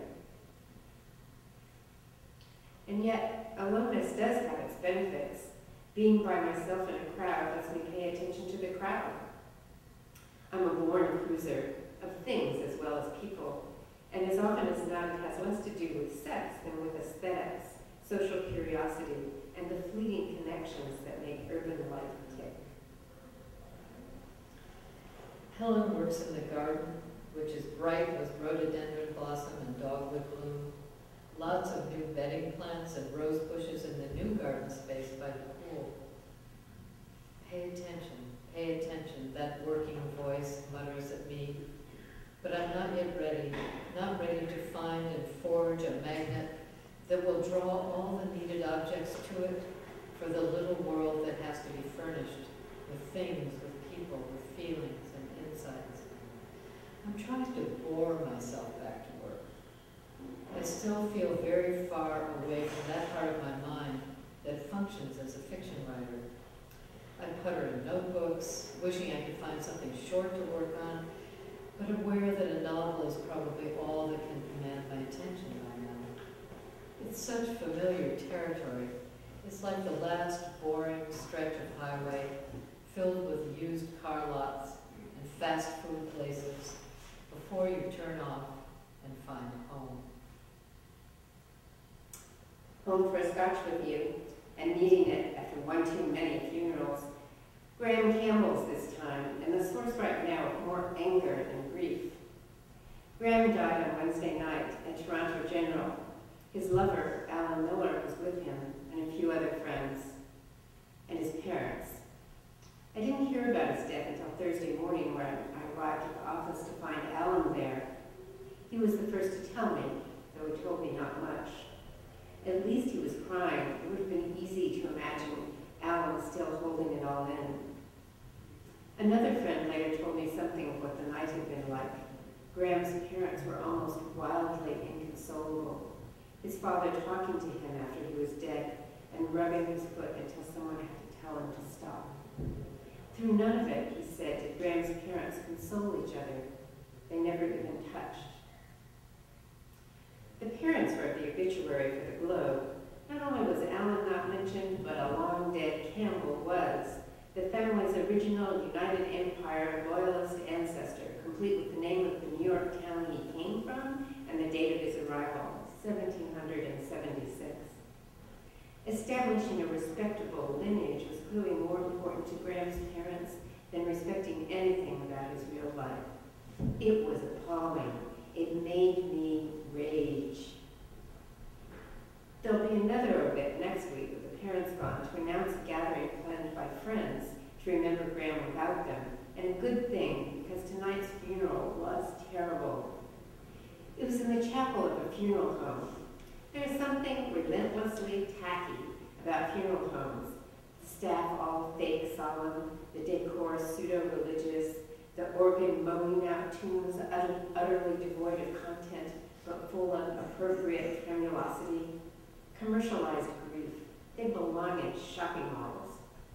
And yet, aloneness does have its benefits. Being by myself in a crowd lets me pay attention to the crowd. I'm a born cruiser of things as well as people, and as often as not it has less to do with sex than with aesthetics, social curiosity, and the fleeting connections that make urban life tick. Helen works in the garden, which is bright with rhododendron blossom and dogwood bloom. Lots of new bedding plants and rose bushes in the new garden space by the pool. Pay attention, pay attention, that working voice mutters at me. But I'm not yet ready, not ready to find and forge a magnet that will draw all the needed objects to it for the little world that has to be furnished with things, with people, with feelings and insights. I'm trying to bore myself back to work. I still feel very far away from that part of my mind that functions as a fiction writer. I putter in notebooks, wishing I could find something short to work on, but aware that a novel is probably all that can command my attention by now. It's such familiar territory. It's like the last boring stretch of highway filled with used car lots and fast food places before you turn off and find home. Home for a Scotch with you, and needing it after one too many funerals. Graham Campbell's this time, and the source right now of more anger and grief. Graham died on Wednesday night at Toronto General. His lover, Alan Miller, was with him, and a few other friends, and his parents. I didn't hear about his death until Thursday morning, when I arrived at the office to find Alan there. He was the first to tell me, though he told me not much. At least he was crying. It would have been easy to imagine Alan still holding it all in. Another friend later told me something of what the night had been like. Graham's parents were almost wildly inconsolable. His father talking to him after he was dead and rubbing his foot until someone had to tell him to stop. Through none of it, he said, did Graham's parents console each other. They never even touched. The parents wrote the obituary for the Globe. Not only was Alan not mentioned, but a long-dead Campbell was, the family's original United Empire Loyalist ancestor, complete with the name of the New York town he came from and the date of his arrival, seventeen seventy-six. Establishing a respectable lineage was clearly more important to Graham's parents than respecting anything about his real life. It was appalling. It made me rage. There'll be another obit next week with the parents gone to announce a gathering planned by friends to remember Graham without them, and a good thing, because tonight's funeral was terrible. It was in the chapel of a funeral home. There is something relentlessly tacky about funeral homes. The staff all fake solemn, the decor pseudo-religious, the organ moaning out tunes utterly devoid of content, but full of appropriate tremulosity. Commercialized grief. They belong in shopping malls.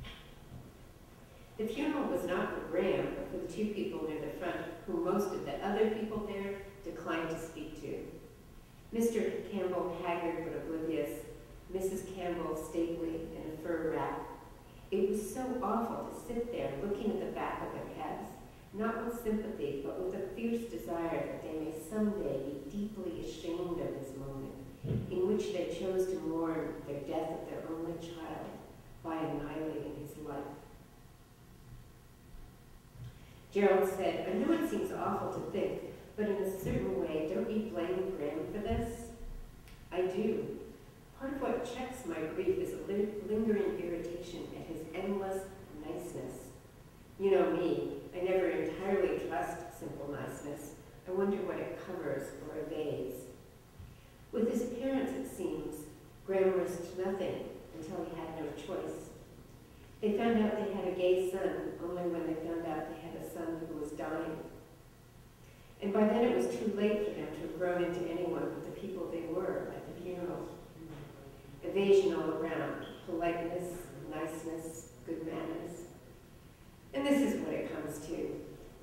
The funeral was not for Graham, but for the two people near the front, who most of the other people there declined to speak to. Mister Campbell haggard but oblivious, Missus Campbell stately in a fur wrap. It was so awful to sit there looking at the back of their heads, not with sympathy, but with a fierce desire that they may someday be deeply ashamed of this moment, in which they chose to mourn the death of their only child by annihilating his life. Gerald said, I know it seems awful to think, but in a certain way, don't you blame Graham for this? I do. Part of what checks my grief is a li lingering irritation at his endless niceness. You know me, I never entirely trust simple niceness. I wonder what it covers or evades. With his parents, it seems, Graham risked nothing until he had no choice. They found out they had a gay son only when they found out they had a son who was dying. And by then it was too late for them to have grown into anyone but the people they were at the funeral. Evasion all around, politeness, niceness, good manners. And this is what it comes to.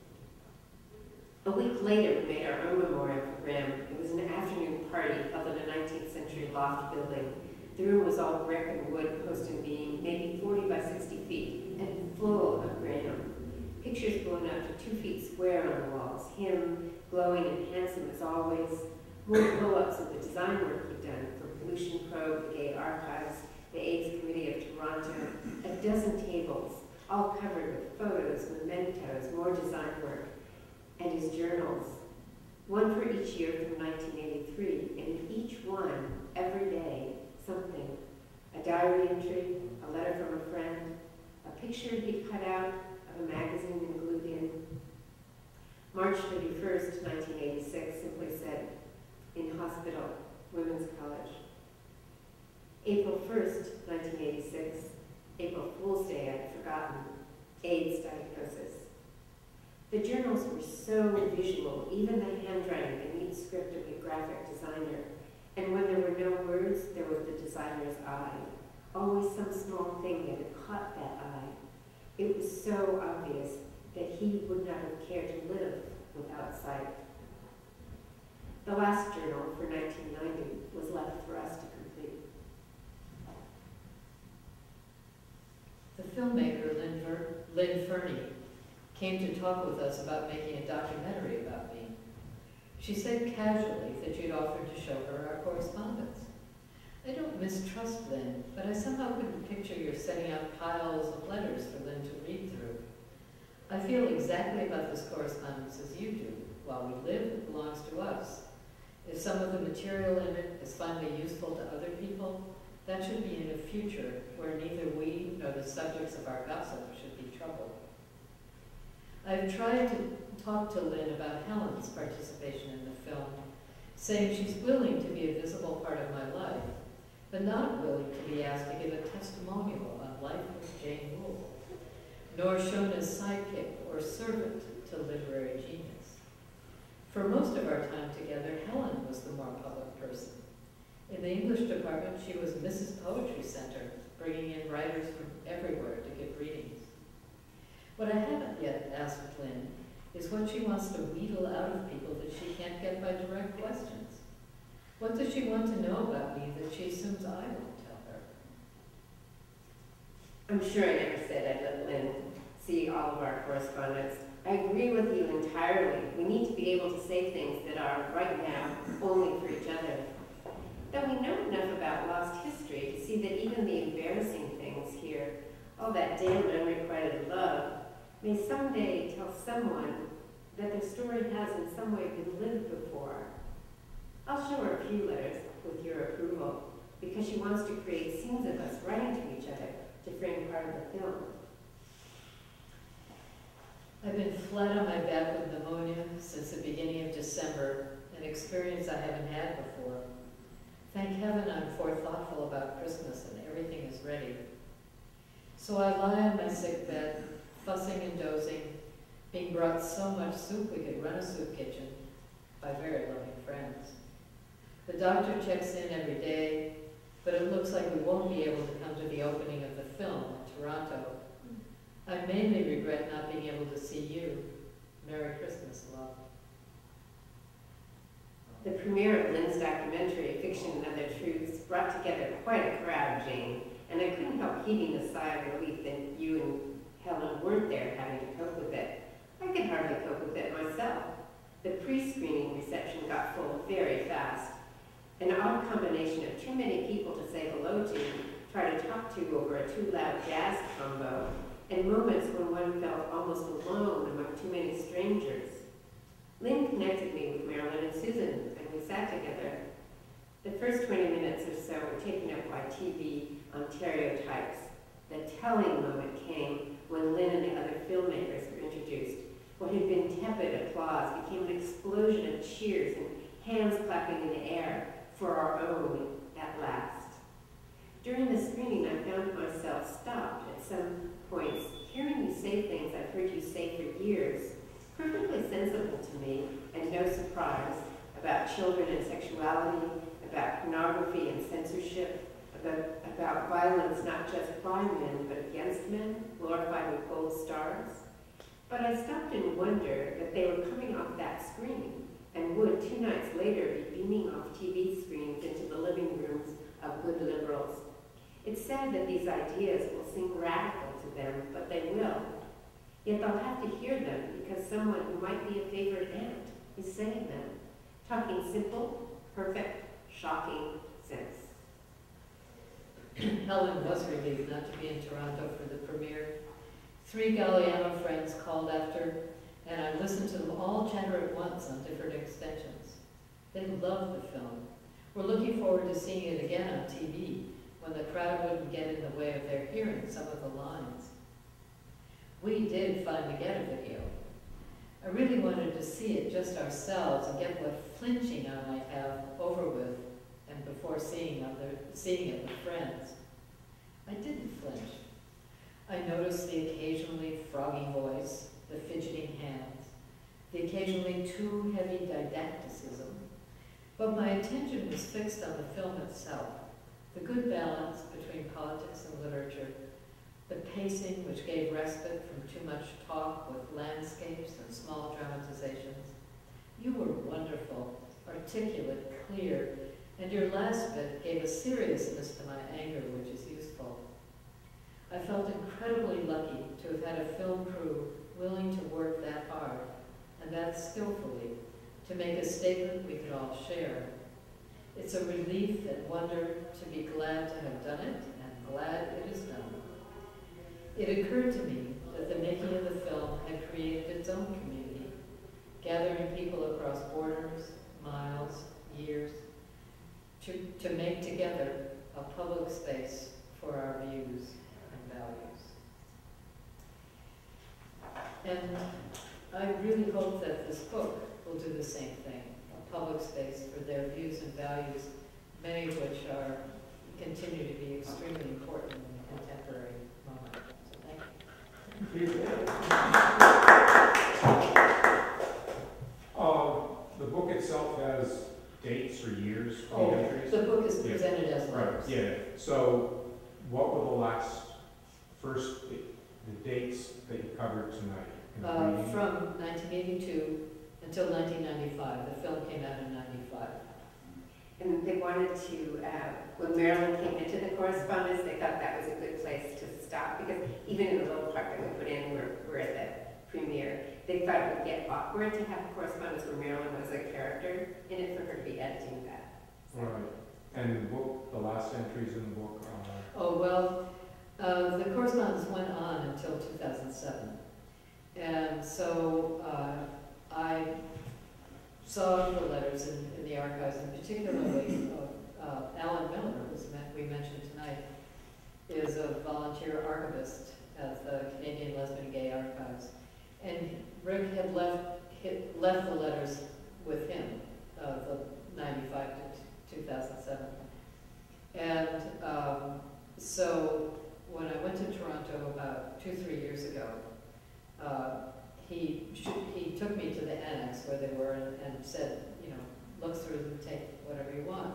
A week later, we made our own memorial for Graham. It was an afternoon party held in a nineteenth century loft building. The room was all brick and wood, post and beam, maybe forty by sixty feet, and full of Graham. Pictures blown out to two feet square on the walls, him glowing and handsome as always, more blow-ups of the design work he'd done for Pollution Probe, the Gay Archives, the AIDS Committee of Toronto, a dozen tables, all covered with photos, mementos, more design work, and his journals, one for each year from nineteen eighty-three, and in each one, every day, something, a diary entry, a letter from a friend, a picture he'd cut out of a magazine and glued in. March thirty-first, nineteen eighty-six simply said, in hospital, Women's College. April first, nineteen eighty-six, April Fool's Day, I'd forgotten, AIDS diagnosis. The journals were so visual, even the handwriting, the neat script of the graphic designer. And when there were no words, there was the designer's eye. Always some small thing that had caught that eye. It was so obvious that he would not have cared to live without sight. The last journal for nineteen ninety was left for us to complete. The filmmaker Lynn, Ver Lynn Fernie came to talk with us about making a documentary about me. She said casually that you'd offered to show her our correspondence. I don't mistrust Lynn, but I somehow couldn't picture you setting out piles of letters for Lynn to read through. I feel exactly about this correspondence as you do. While we live, it belongs to us. If some of the material in it is finally useful to other people, that should be in a future where neither we nor the subjects of our gossip should be troubled. I've tried to talk to Lynn about Helen's participation in the film, saying she's willing to be a visible part of my life, but not willing to be asked to give a testimonial on life with Jane Gould, nor shown as sidekick or servant to literary genius. For most of our time together, Helen was the more public person. In the English department, she was Missus Poetry Center, bringing in writers from everywhere to give readings. What I haven't yet asked Lynn is what she wants to wheedle out of people that she can't get by direct questions. What does she want to know about me that she assumes I won't tell her? I'm sure I never said I'd let Lynn see all of our correspondence. I agree with you entirely. We need to be able to say things that are, right now, only for each other. Though we know enough about lost history to see that even the embarrassing things here, all that damn unrequited love, may someday tell someone that their story has in some way been lived before. I'll show her a few letters with your approval, because she wants to create scenes of us writing to each other to frame part of the film. I've been flat on my back with pneumonia since the beginning of December, an experience I haven't had before. Thank heaven I'm forethoughtful about Christmas and everything is ready. So I lie on my sick bed, fussing and dozing, being brought so much soup we could run a soup kitchen by very loving friends. The doctor checks in every day, but it looks like we won't be able to come to the opening of the film in Toronto. I mainly regret not being able to see you. Merry Christmas, love. The premiere of Lynn's documentary, Fiction and Other Truths, brought together quite a crowd, Jane, and I couldn't help heaving a sigh of relief that you and Helen weren't there having to cope with it. I could hardly cope with it myself. The pre-screening reception got full very fast. An odd combination of too many people to say hello to, try to talk to over a too loud jazz combo, and moments when one felt almost alone among too many strangers. Lynn connected me with Marilyn and Susan, and we sat together. The first twenty minutes or so were taken up by T V on stereotypes. The telling moment came when Lynn and the other filmmakers were introduced. What had been tepid applause became an explosion of cheers and hands clapping in the air for our own at last. During the screening, I found myself stopped at some points, hearing you say things I've heard you say for years, perfectly sensible to me and no surprise, about children and sexuality, about pornography and censorship, about, about violence not just by men but against men, glorified with gold stars. But I stopped and wondered that they were coming off that screen and would, two nights later, be beaming off T V screens into the living rooms of good liberals. It's sad that these ideas will seem radical to them, but they will. Yet they'll have to hear them because someone who might be a favorite aunt is saying them, talking simple, perfect, shocking sense. Helen was relieved not to be in Toronto for the premiere. Three Galliano friends called after, and I listened to them all chatter at once on different extensions. They loved the film. We're looking forward to seeing it again on T V when the crowd wouldn't get in the way of their hearing some of the lines. We did finally get a video. I really wanted to see it just ourselves and get what flinching I might have over with and before seeing other, seeing it with friends. I didn't flinch. I noticed the occasionally froggy voice, the fidgeting hands, the occasionally too heavy didacticism. But my attention was fixed on the film itself, the good balance between politics and literature, the pacing which gave respite from too much talk with landscapes and small dramatizations. You were wonderful, articulate, clear, and your last bit gave a seriousness to my anger which is useful. I felt incredibly lucky to have had a film crew willing to work that hard, and that skillfully, to make a statement we could all share. It's a relief and wonder to be glad to have done it, and glad it is done. It occurred to me that the making of the film had created its own community, gathering people across borders, miles, years, to, to make together a public space for our views and values. And I really hope that this book will do the same thing, a public space for their views and values, many of which are, continue to be extremely important in the contemporary moment. So thank you. Uh, the book itself has dates or years for Oh, the entries? the book is Yeah. presented as Right, letters. yeah. So what were the last, first, the dates that you covered tonight? in the Uh, reading? from nineteen eighty-two until nineteen ninety-five. The film came out in ninety-five. And they wanted to, uh, when Marilyn came into the correspondence, they thought that was a good place to stop, because even in the little part that we put in, where we're at the premiere, they thought it would get awkward to have a correspondence where Marilyn was a character in it, for her to be editing that. So- Right. And the book, the last entries in the book are? Oh, well, uh, the correspondence went on until two thousand seven. And so uh, I saw the letters in, in the archives, and particularly uh, uh, Alan Miller, who we mentioned tonight, is a volunteer archivist at the Canadian Lesbian Gay Archives. And Rick had left, had left the letters with him, uh, the ninety-five to two thousand seven. And um, so when I went to Toronto about two, three years ago, uh, he, he took me to the annex where they were and, and said, you know, look through them, take whatever you want.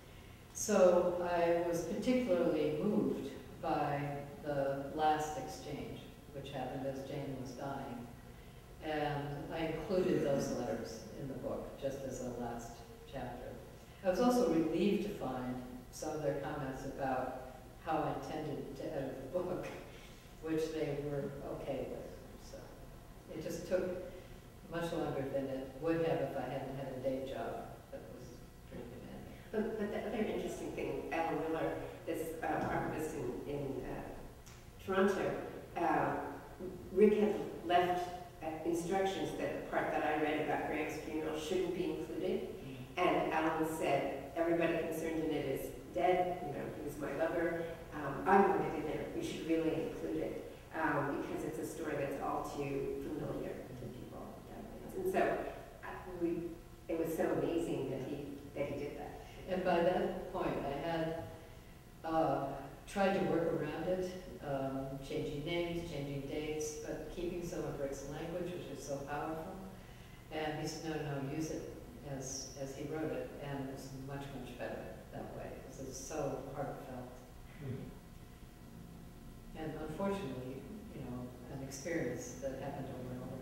So I was particularly moved by the last exchange, which happened as Jane was dying. And I included those letters in the book, just as a last chapter. I was also relieved to find some of their comments about how I intended to edit the book, which they were okay with. So it just took much longer than it would have if I hadn't had a day job, but it was pretty demanding. But, but the other interesting thing, Alan Miller, this uh, archivist in, in uh, Toronto, uh, Rick had left uh, instructions that the part that I read about Graham's funeral shouldn't be included. And Alan said, everybody concerned in it is dead, you know, he was my lover. Um, I want it in there, we should really include it, um, because it's a story that's all too familiar to people. And so I, we, it was so amazing that he, that he did that. And by that point, I had uh, tried to work around it, um, changing names, changing dates, but keeping some of Rick's language, which is so powerful. And he said, no, no, use it as, as he wrote it, and it's much, much better that way, because it's so heartfelt. Hmm. And unfortunately, you know, an experience that happened over and over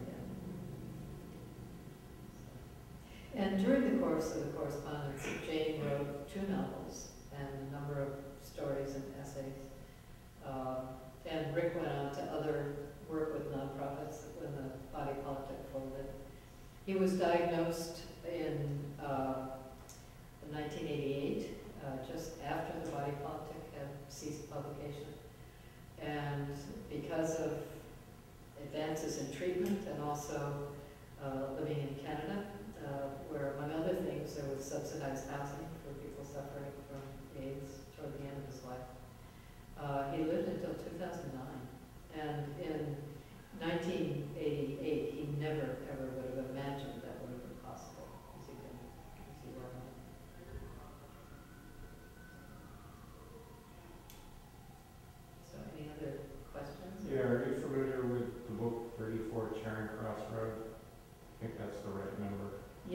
again. And during the course of the correspondence, Jane wrote two novels and a number of stories and essays. Um, and Rick went on to other work with nonprofits when the Body Politic folded. He was diagnosed in uh, nineteen eighty-eight, uh, just after the Body Politic had ceased publication. And because of advances in treatment and also uh, living in Canada, uh, where among other things there was subsidized housing for people suffering from AIDS toward the end of his life, uh, he lived until two thousand nine. And in nineteen eighty-eight, he never ever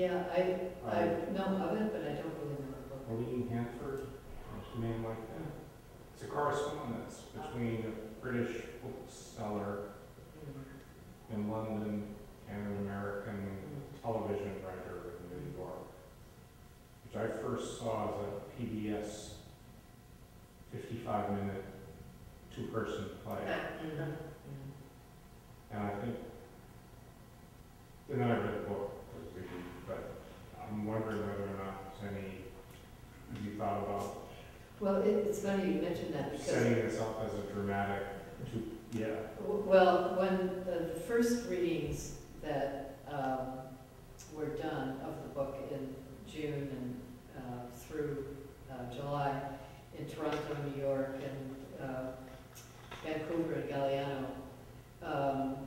Yeah, I, I Uh, know of it, but I don't really know the book. Pauline Hanford, a name like that. It's a correspondence between a British bookseller in London and an American television writer in New York, which I first saw as a P B S fifty-five minute two-person play. Mhm. And I think, and then I read the book, but I'm wondering whether or not there's any, have you thought about Well, it, it's funny you mentioned that because, setting this up as a dramatic two, yeah. w- well, when the, the first readings that um, were done of the book in June and uh, through uh, July in Toronto, New York, and uh, Vancouver and Galliano, um,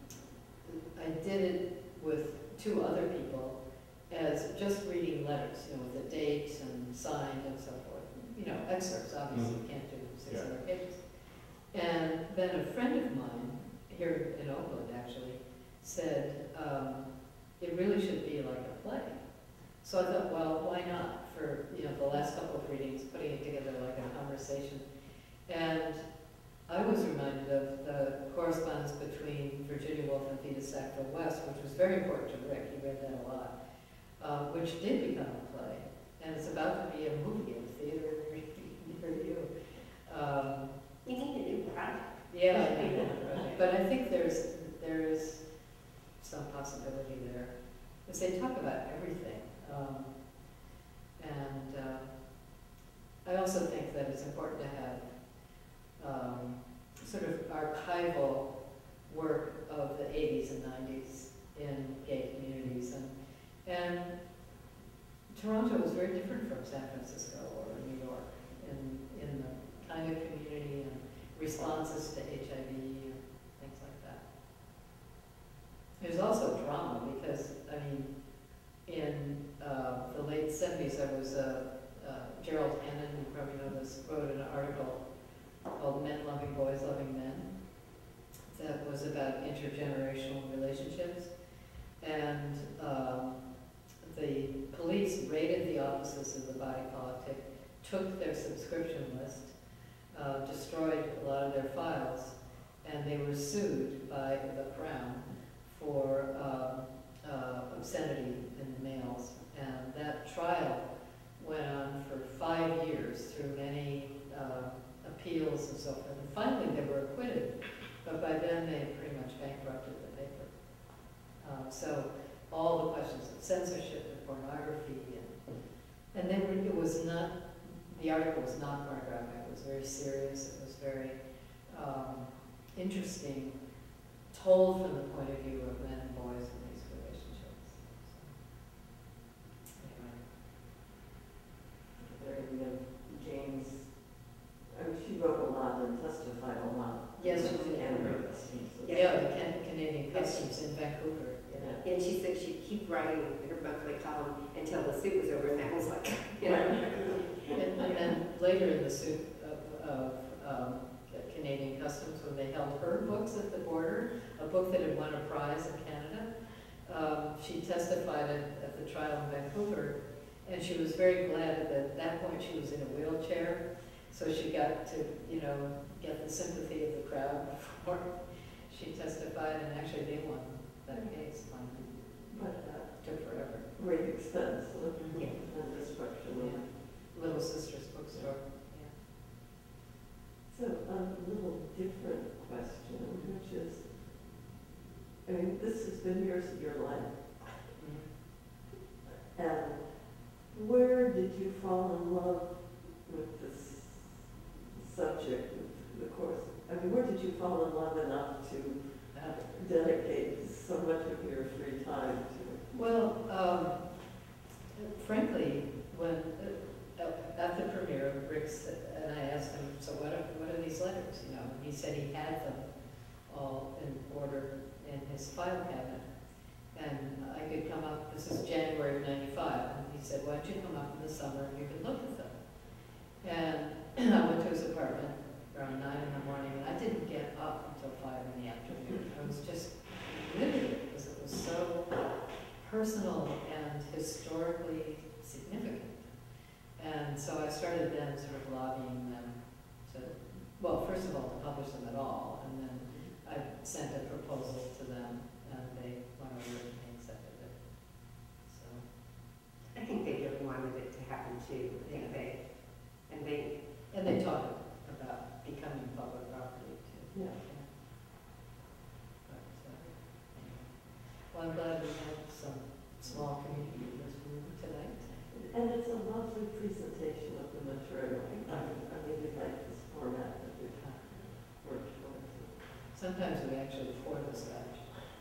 I did it with two other people as just reading letters, you know, with the dates and signed and so forth. You know, excerpts, obviously, you can't do six Yeah. hundred pages. And then a friend of mine, here in Oakland actually, said, um, it really should be like a play. So I thought, well, why not? For, you know, the last couple of readings, putting it together like a conversation. And I was reminded of the correspondence between Virginia Woolf and Theda Sackville West, which was very important to Rick. He read that a lot, uh, which did become a play. And it's about to be a movie in the theater near you. Um, You need a new project. yeah, I know, right. But I think there's, there is some possibility there. Because they talk about everything. Um, and uh, I also think that it's important to have um, sort of archival work of the eighties and nineties in gay communities. And, and Toronto was very different from San Francisco or New York in, in the kind of community and responses to H I V and things like that. There's also drama because, I mean, in uh, the late seventies, I was, uh, uh, Gerald Hannon, you probably know this, wrote an article called Men Loving Boys Loving Men that was about intergenerational relationships. And um, the police raided the offices of the Body Politic, took their subscription list, uh, destroyed a lot of their files, and they were sued by the Crown for um, uh, obscenity in the mails. And that trial went on for five years through many uh, appeals and so forth. And finally they were acquitted, but by then they had pretty much bankrupted the paper. Uh, so all the questions of censorship and pornography, and, and they were, it was not, the article was not pornographic, it was very serious, it was very um, interesting, told from the point of view of men and boys in these relationships. So, anyway. There, we have James, I mean, she wrote a lot and testified a lot. Yes, she did. Canada. Yeah. Yeah, the Can- Canadian Customs in Vancouver. Yeah. And she said she'd keep writing her monthly column until the suit was over, and that was like, you know. And, and then later in the suit of, of um, the Canadian Customs, when they held her books at the border, a book that had won a prize in Canada, um, she testified at, at the trial in Vancouver, and she was very glad that at that point she was in a wheelchair, so she got to, you know, get the sympathy of the crowd before she testified, and actually they won that case finally. But uh, Took forever. great expense Mhm. and destruction. Yeah. Little Sisters Bookstore. Yeah. So a little different question, which is, I mean, this has been years of your life, Mhm. and where did you fall in love with this subject, with the course? I mean, where did you fall in love enough to Uh, dedicate so much of your free time to it? Well, um, frankly, when, uh, at the premiere, Rick said, and I asked him, so what are, what are these letters, you know? And he said he had them all in order in his file cabinet. And I could come up, this is January of ninety-five, and he said, why don't you come up in the summer and you can look at them? And I went to his apartment around nine in the morning, and I didn't get up until five in the afternoon. I was just riveted because it was so personal and historically significant. And so I started then sort of lobbying them to, well, first of all, to publish them at all, and then I sent a proposal to them, and they went over it and they accepted it. So, I think they really wanted it to happen too. I think they, and they, and they talked about becoming public property too. Yeah. But, uh, anyway. Well, I'm glad we had some small community in this room tonight. And it's a lovely presentation of the material. I, I really like this format that we've worked with. Sometimes we actually pour the scotch.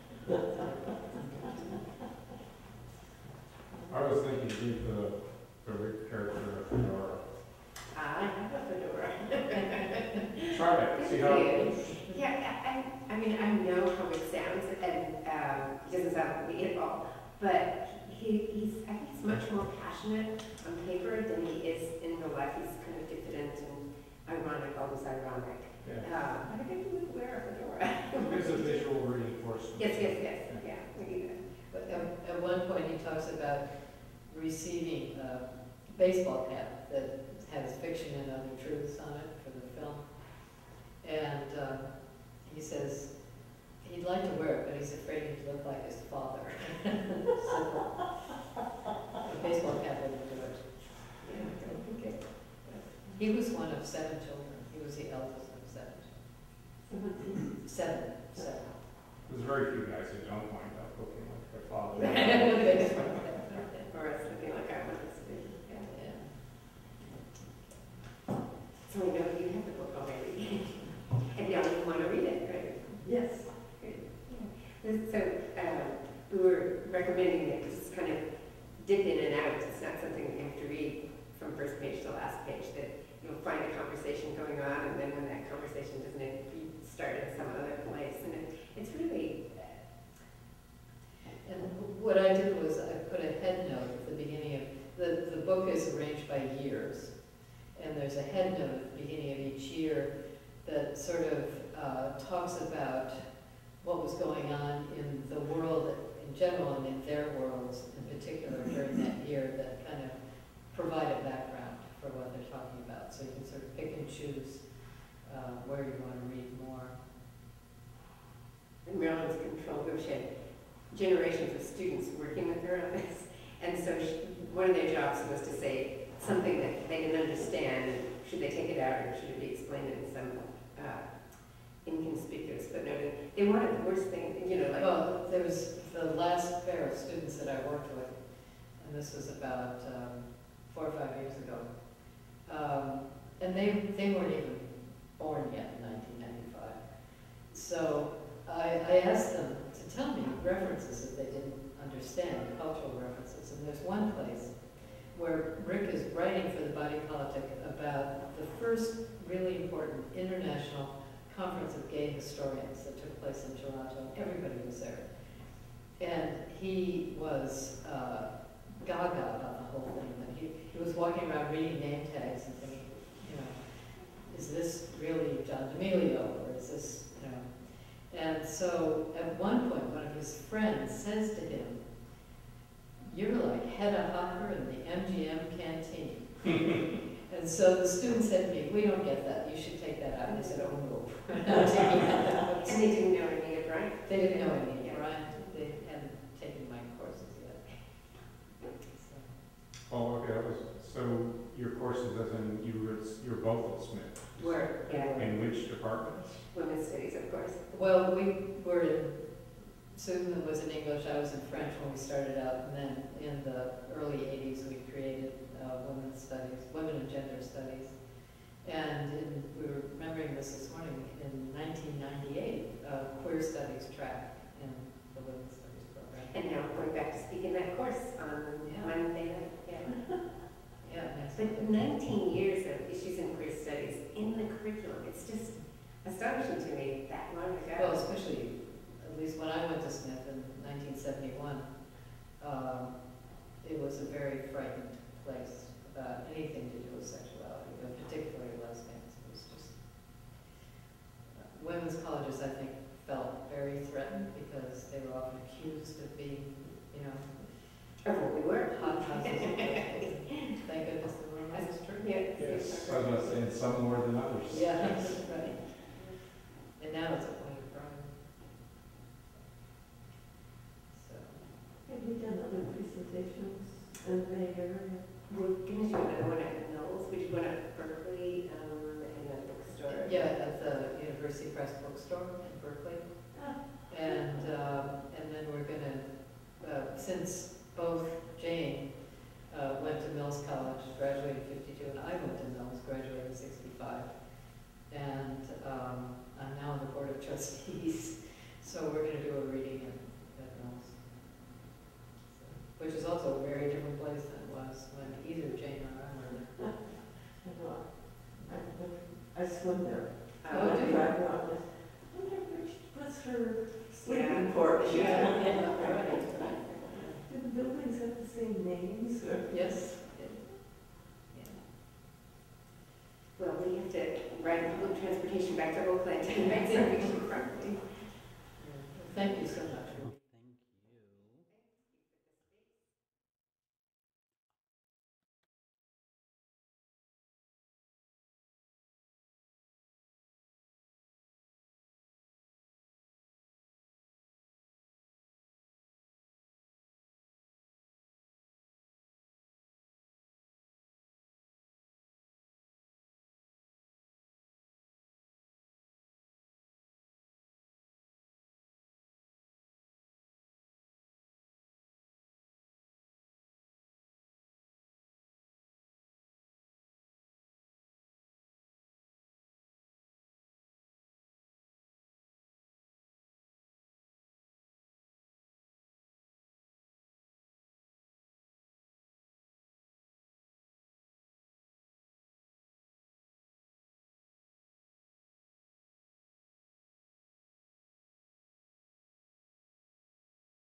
I was thinking keep the, the Rick character of Fedora. I have a fedora. Try it, see how it goes. Yeah, I, I mean, I know how it sounds, and um, it doesn't sound like me at all, but he, he's, I think he's much more passionate on paper than he is in real life. He's kind of diffident and ironic, always ironic. Yeah. Uh, but I think he would wear a fedora. It's a visual reinforcement. Yes, yes, yes, yeah, we do that. But at, at one point, he talks about receiving a baseball cap that has fiction and other truths on it for the film. And uh, he says he'd like to wear it, but he's afraid he'd look like his father. So, a baseball cap wouldn't do it. Yeah, okay. He was one of seven children. He was the eldest of seven. Seventeen. Seven. Seven. There's very few guys who don't wind up looking like their father. Or us looking like I want us to be. Yeah. Yeah. So we know you have the book already. And now you want to read it, right? Yes. Good. Yeah. So um, we were recommending that you just kind of dip in and out. It's not something you have to read from first page to last page, that you'll find a conversation going on, and then when that conversation doesn't end, you start at some other place. And it, it's really... And what I did was I put a head note at the beginning of, the, the book is arranged by years. And there's a head note at the beginning of each year that sort of uh, talks about what was going on in the world in general and in their worlds in particular during that year, that kind of provide a background for what they're talking about. So you can sort of pick and choose uh, where you want to read more. In Maryland's control group, she had generations of students working with her on this. And so she, one of their jobs was to say something that they didn't understand, and should they take it out or should it be explained in some uh, inconspicuous footnote. And they wanted the worst thing, you know, like... Well, there was the last pair of students that I worked with, and this was about um, four or five years ago. Um, and they, they weren't even born yet in nineteen ninety-five. So I, I asked them to tell me references that they didn't understand, cultural references. And there's one place where Rick is writing for the Body Politic about the first really important international conference of gay historians that took place in Toronto. Everybody was there. And he was uh, gaga about the whole thing. And he, he was walking around reading name tags and thinking, you know, is this really John D'Amelio, or is this, you know? And so at one point, one of his friends says to him, "You're like Hedda Hopper in the M G M canteen." And so the student said to me, "We don't get that. You should take that out." And I said, "Oh, no. We're not taking that out." And they didn't know Anita Bryant. They didn't know Anita Bryant. They hadn't taken my courses yet. So, Oh, okay, that was, so your courses, as in you were, you're both at Smith? Were, yeah, In which departments? women's studies, of course. well, we were in, Susan was in English, I was in French when we started out, and then in the early eighties, we created uh, women's studies, women and gender studies. And in, we were remembering this this morning, in nineteen ninety-eight, uh, queer studies track in the women's studies program. And now I'm going back to speak in that course on Yeah. Monday night. Yeah. Yeah, next But week. nineteen years of issues in queer studies in the curriculum, it's just astonishing to me that long Well, ago. especially, at least when I went to Smith in nineteen seventy-one, um, it was a very frightened place about anything to do with sexuality, but particularly lesbians. It was just, uh, women's colleges, I think, felt very threatened because they were often accused of being, you know, others. Yeah, that's right. And now it's a point of pride. So, Have you done other presentations in the Bay Area? We're gonna do another one at Mills, we did one at Berkeley, um, in a bookstore. yeah, at the University Press Bookstore in Berkeley. Ah. And, um, and then we're gonna, uh, since both Jane uh, went to Mills College, graduated in fifty-two, and I went to Mills, graduated in sixty-five. And um, I'm now on the Board of Trustees, so we're gonna do a reading at, at Mills. So, which is also a very different place than it was when either Jane or I were there. I know, I, I swim there. Oh, I do you? drive around it. I wonder which was her sleeping Yeah. porch. Yeah. Do the buildings have the same names or? Yes. Well, we have to ride public transportation back to Oakland and make sure we can properly. Thank you so much.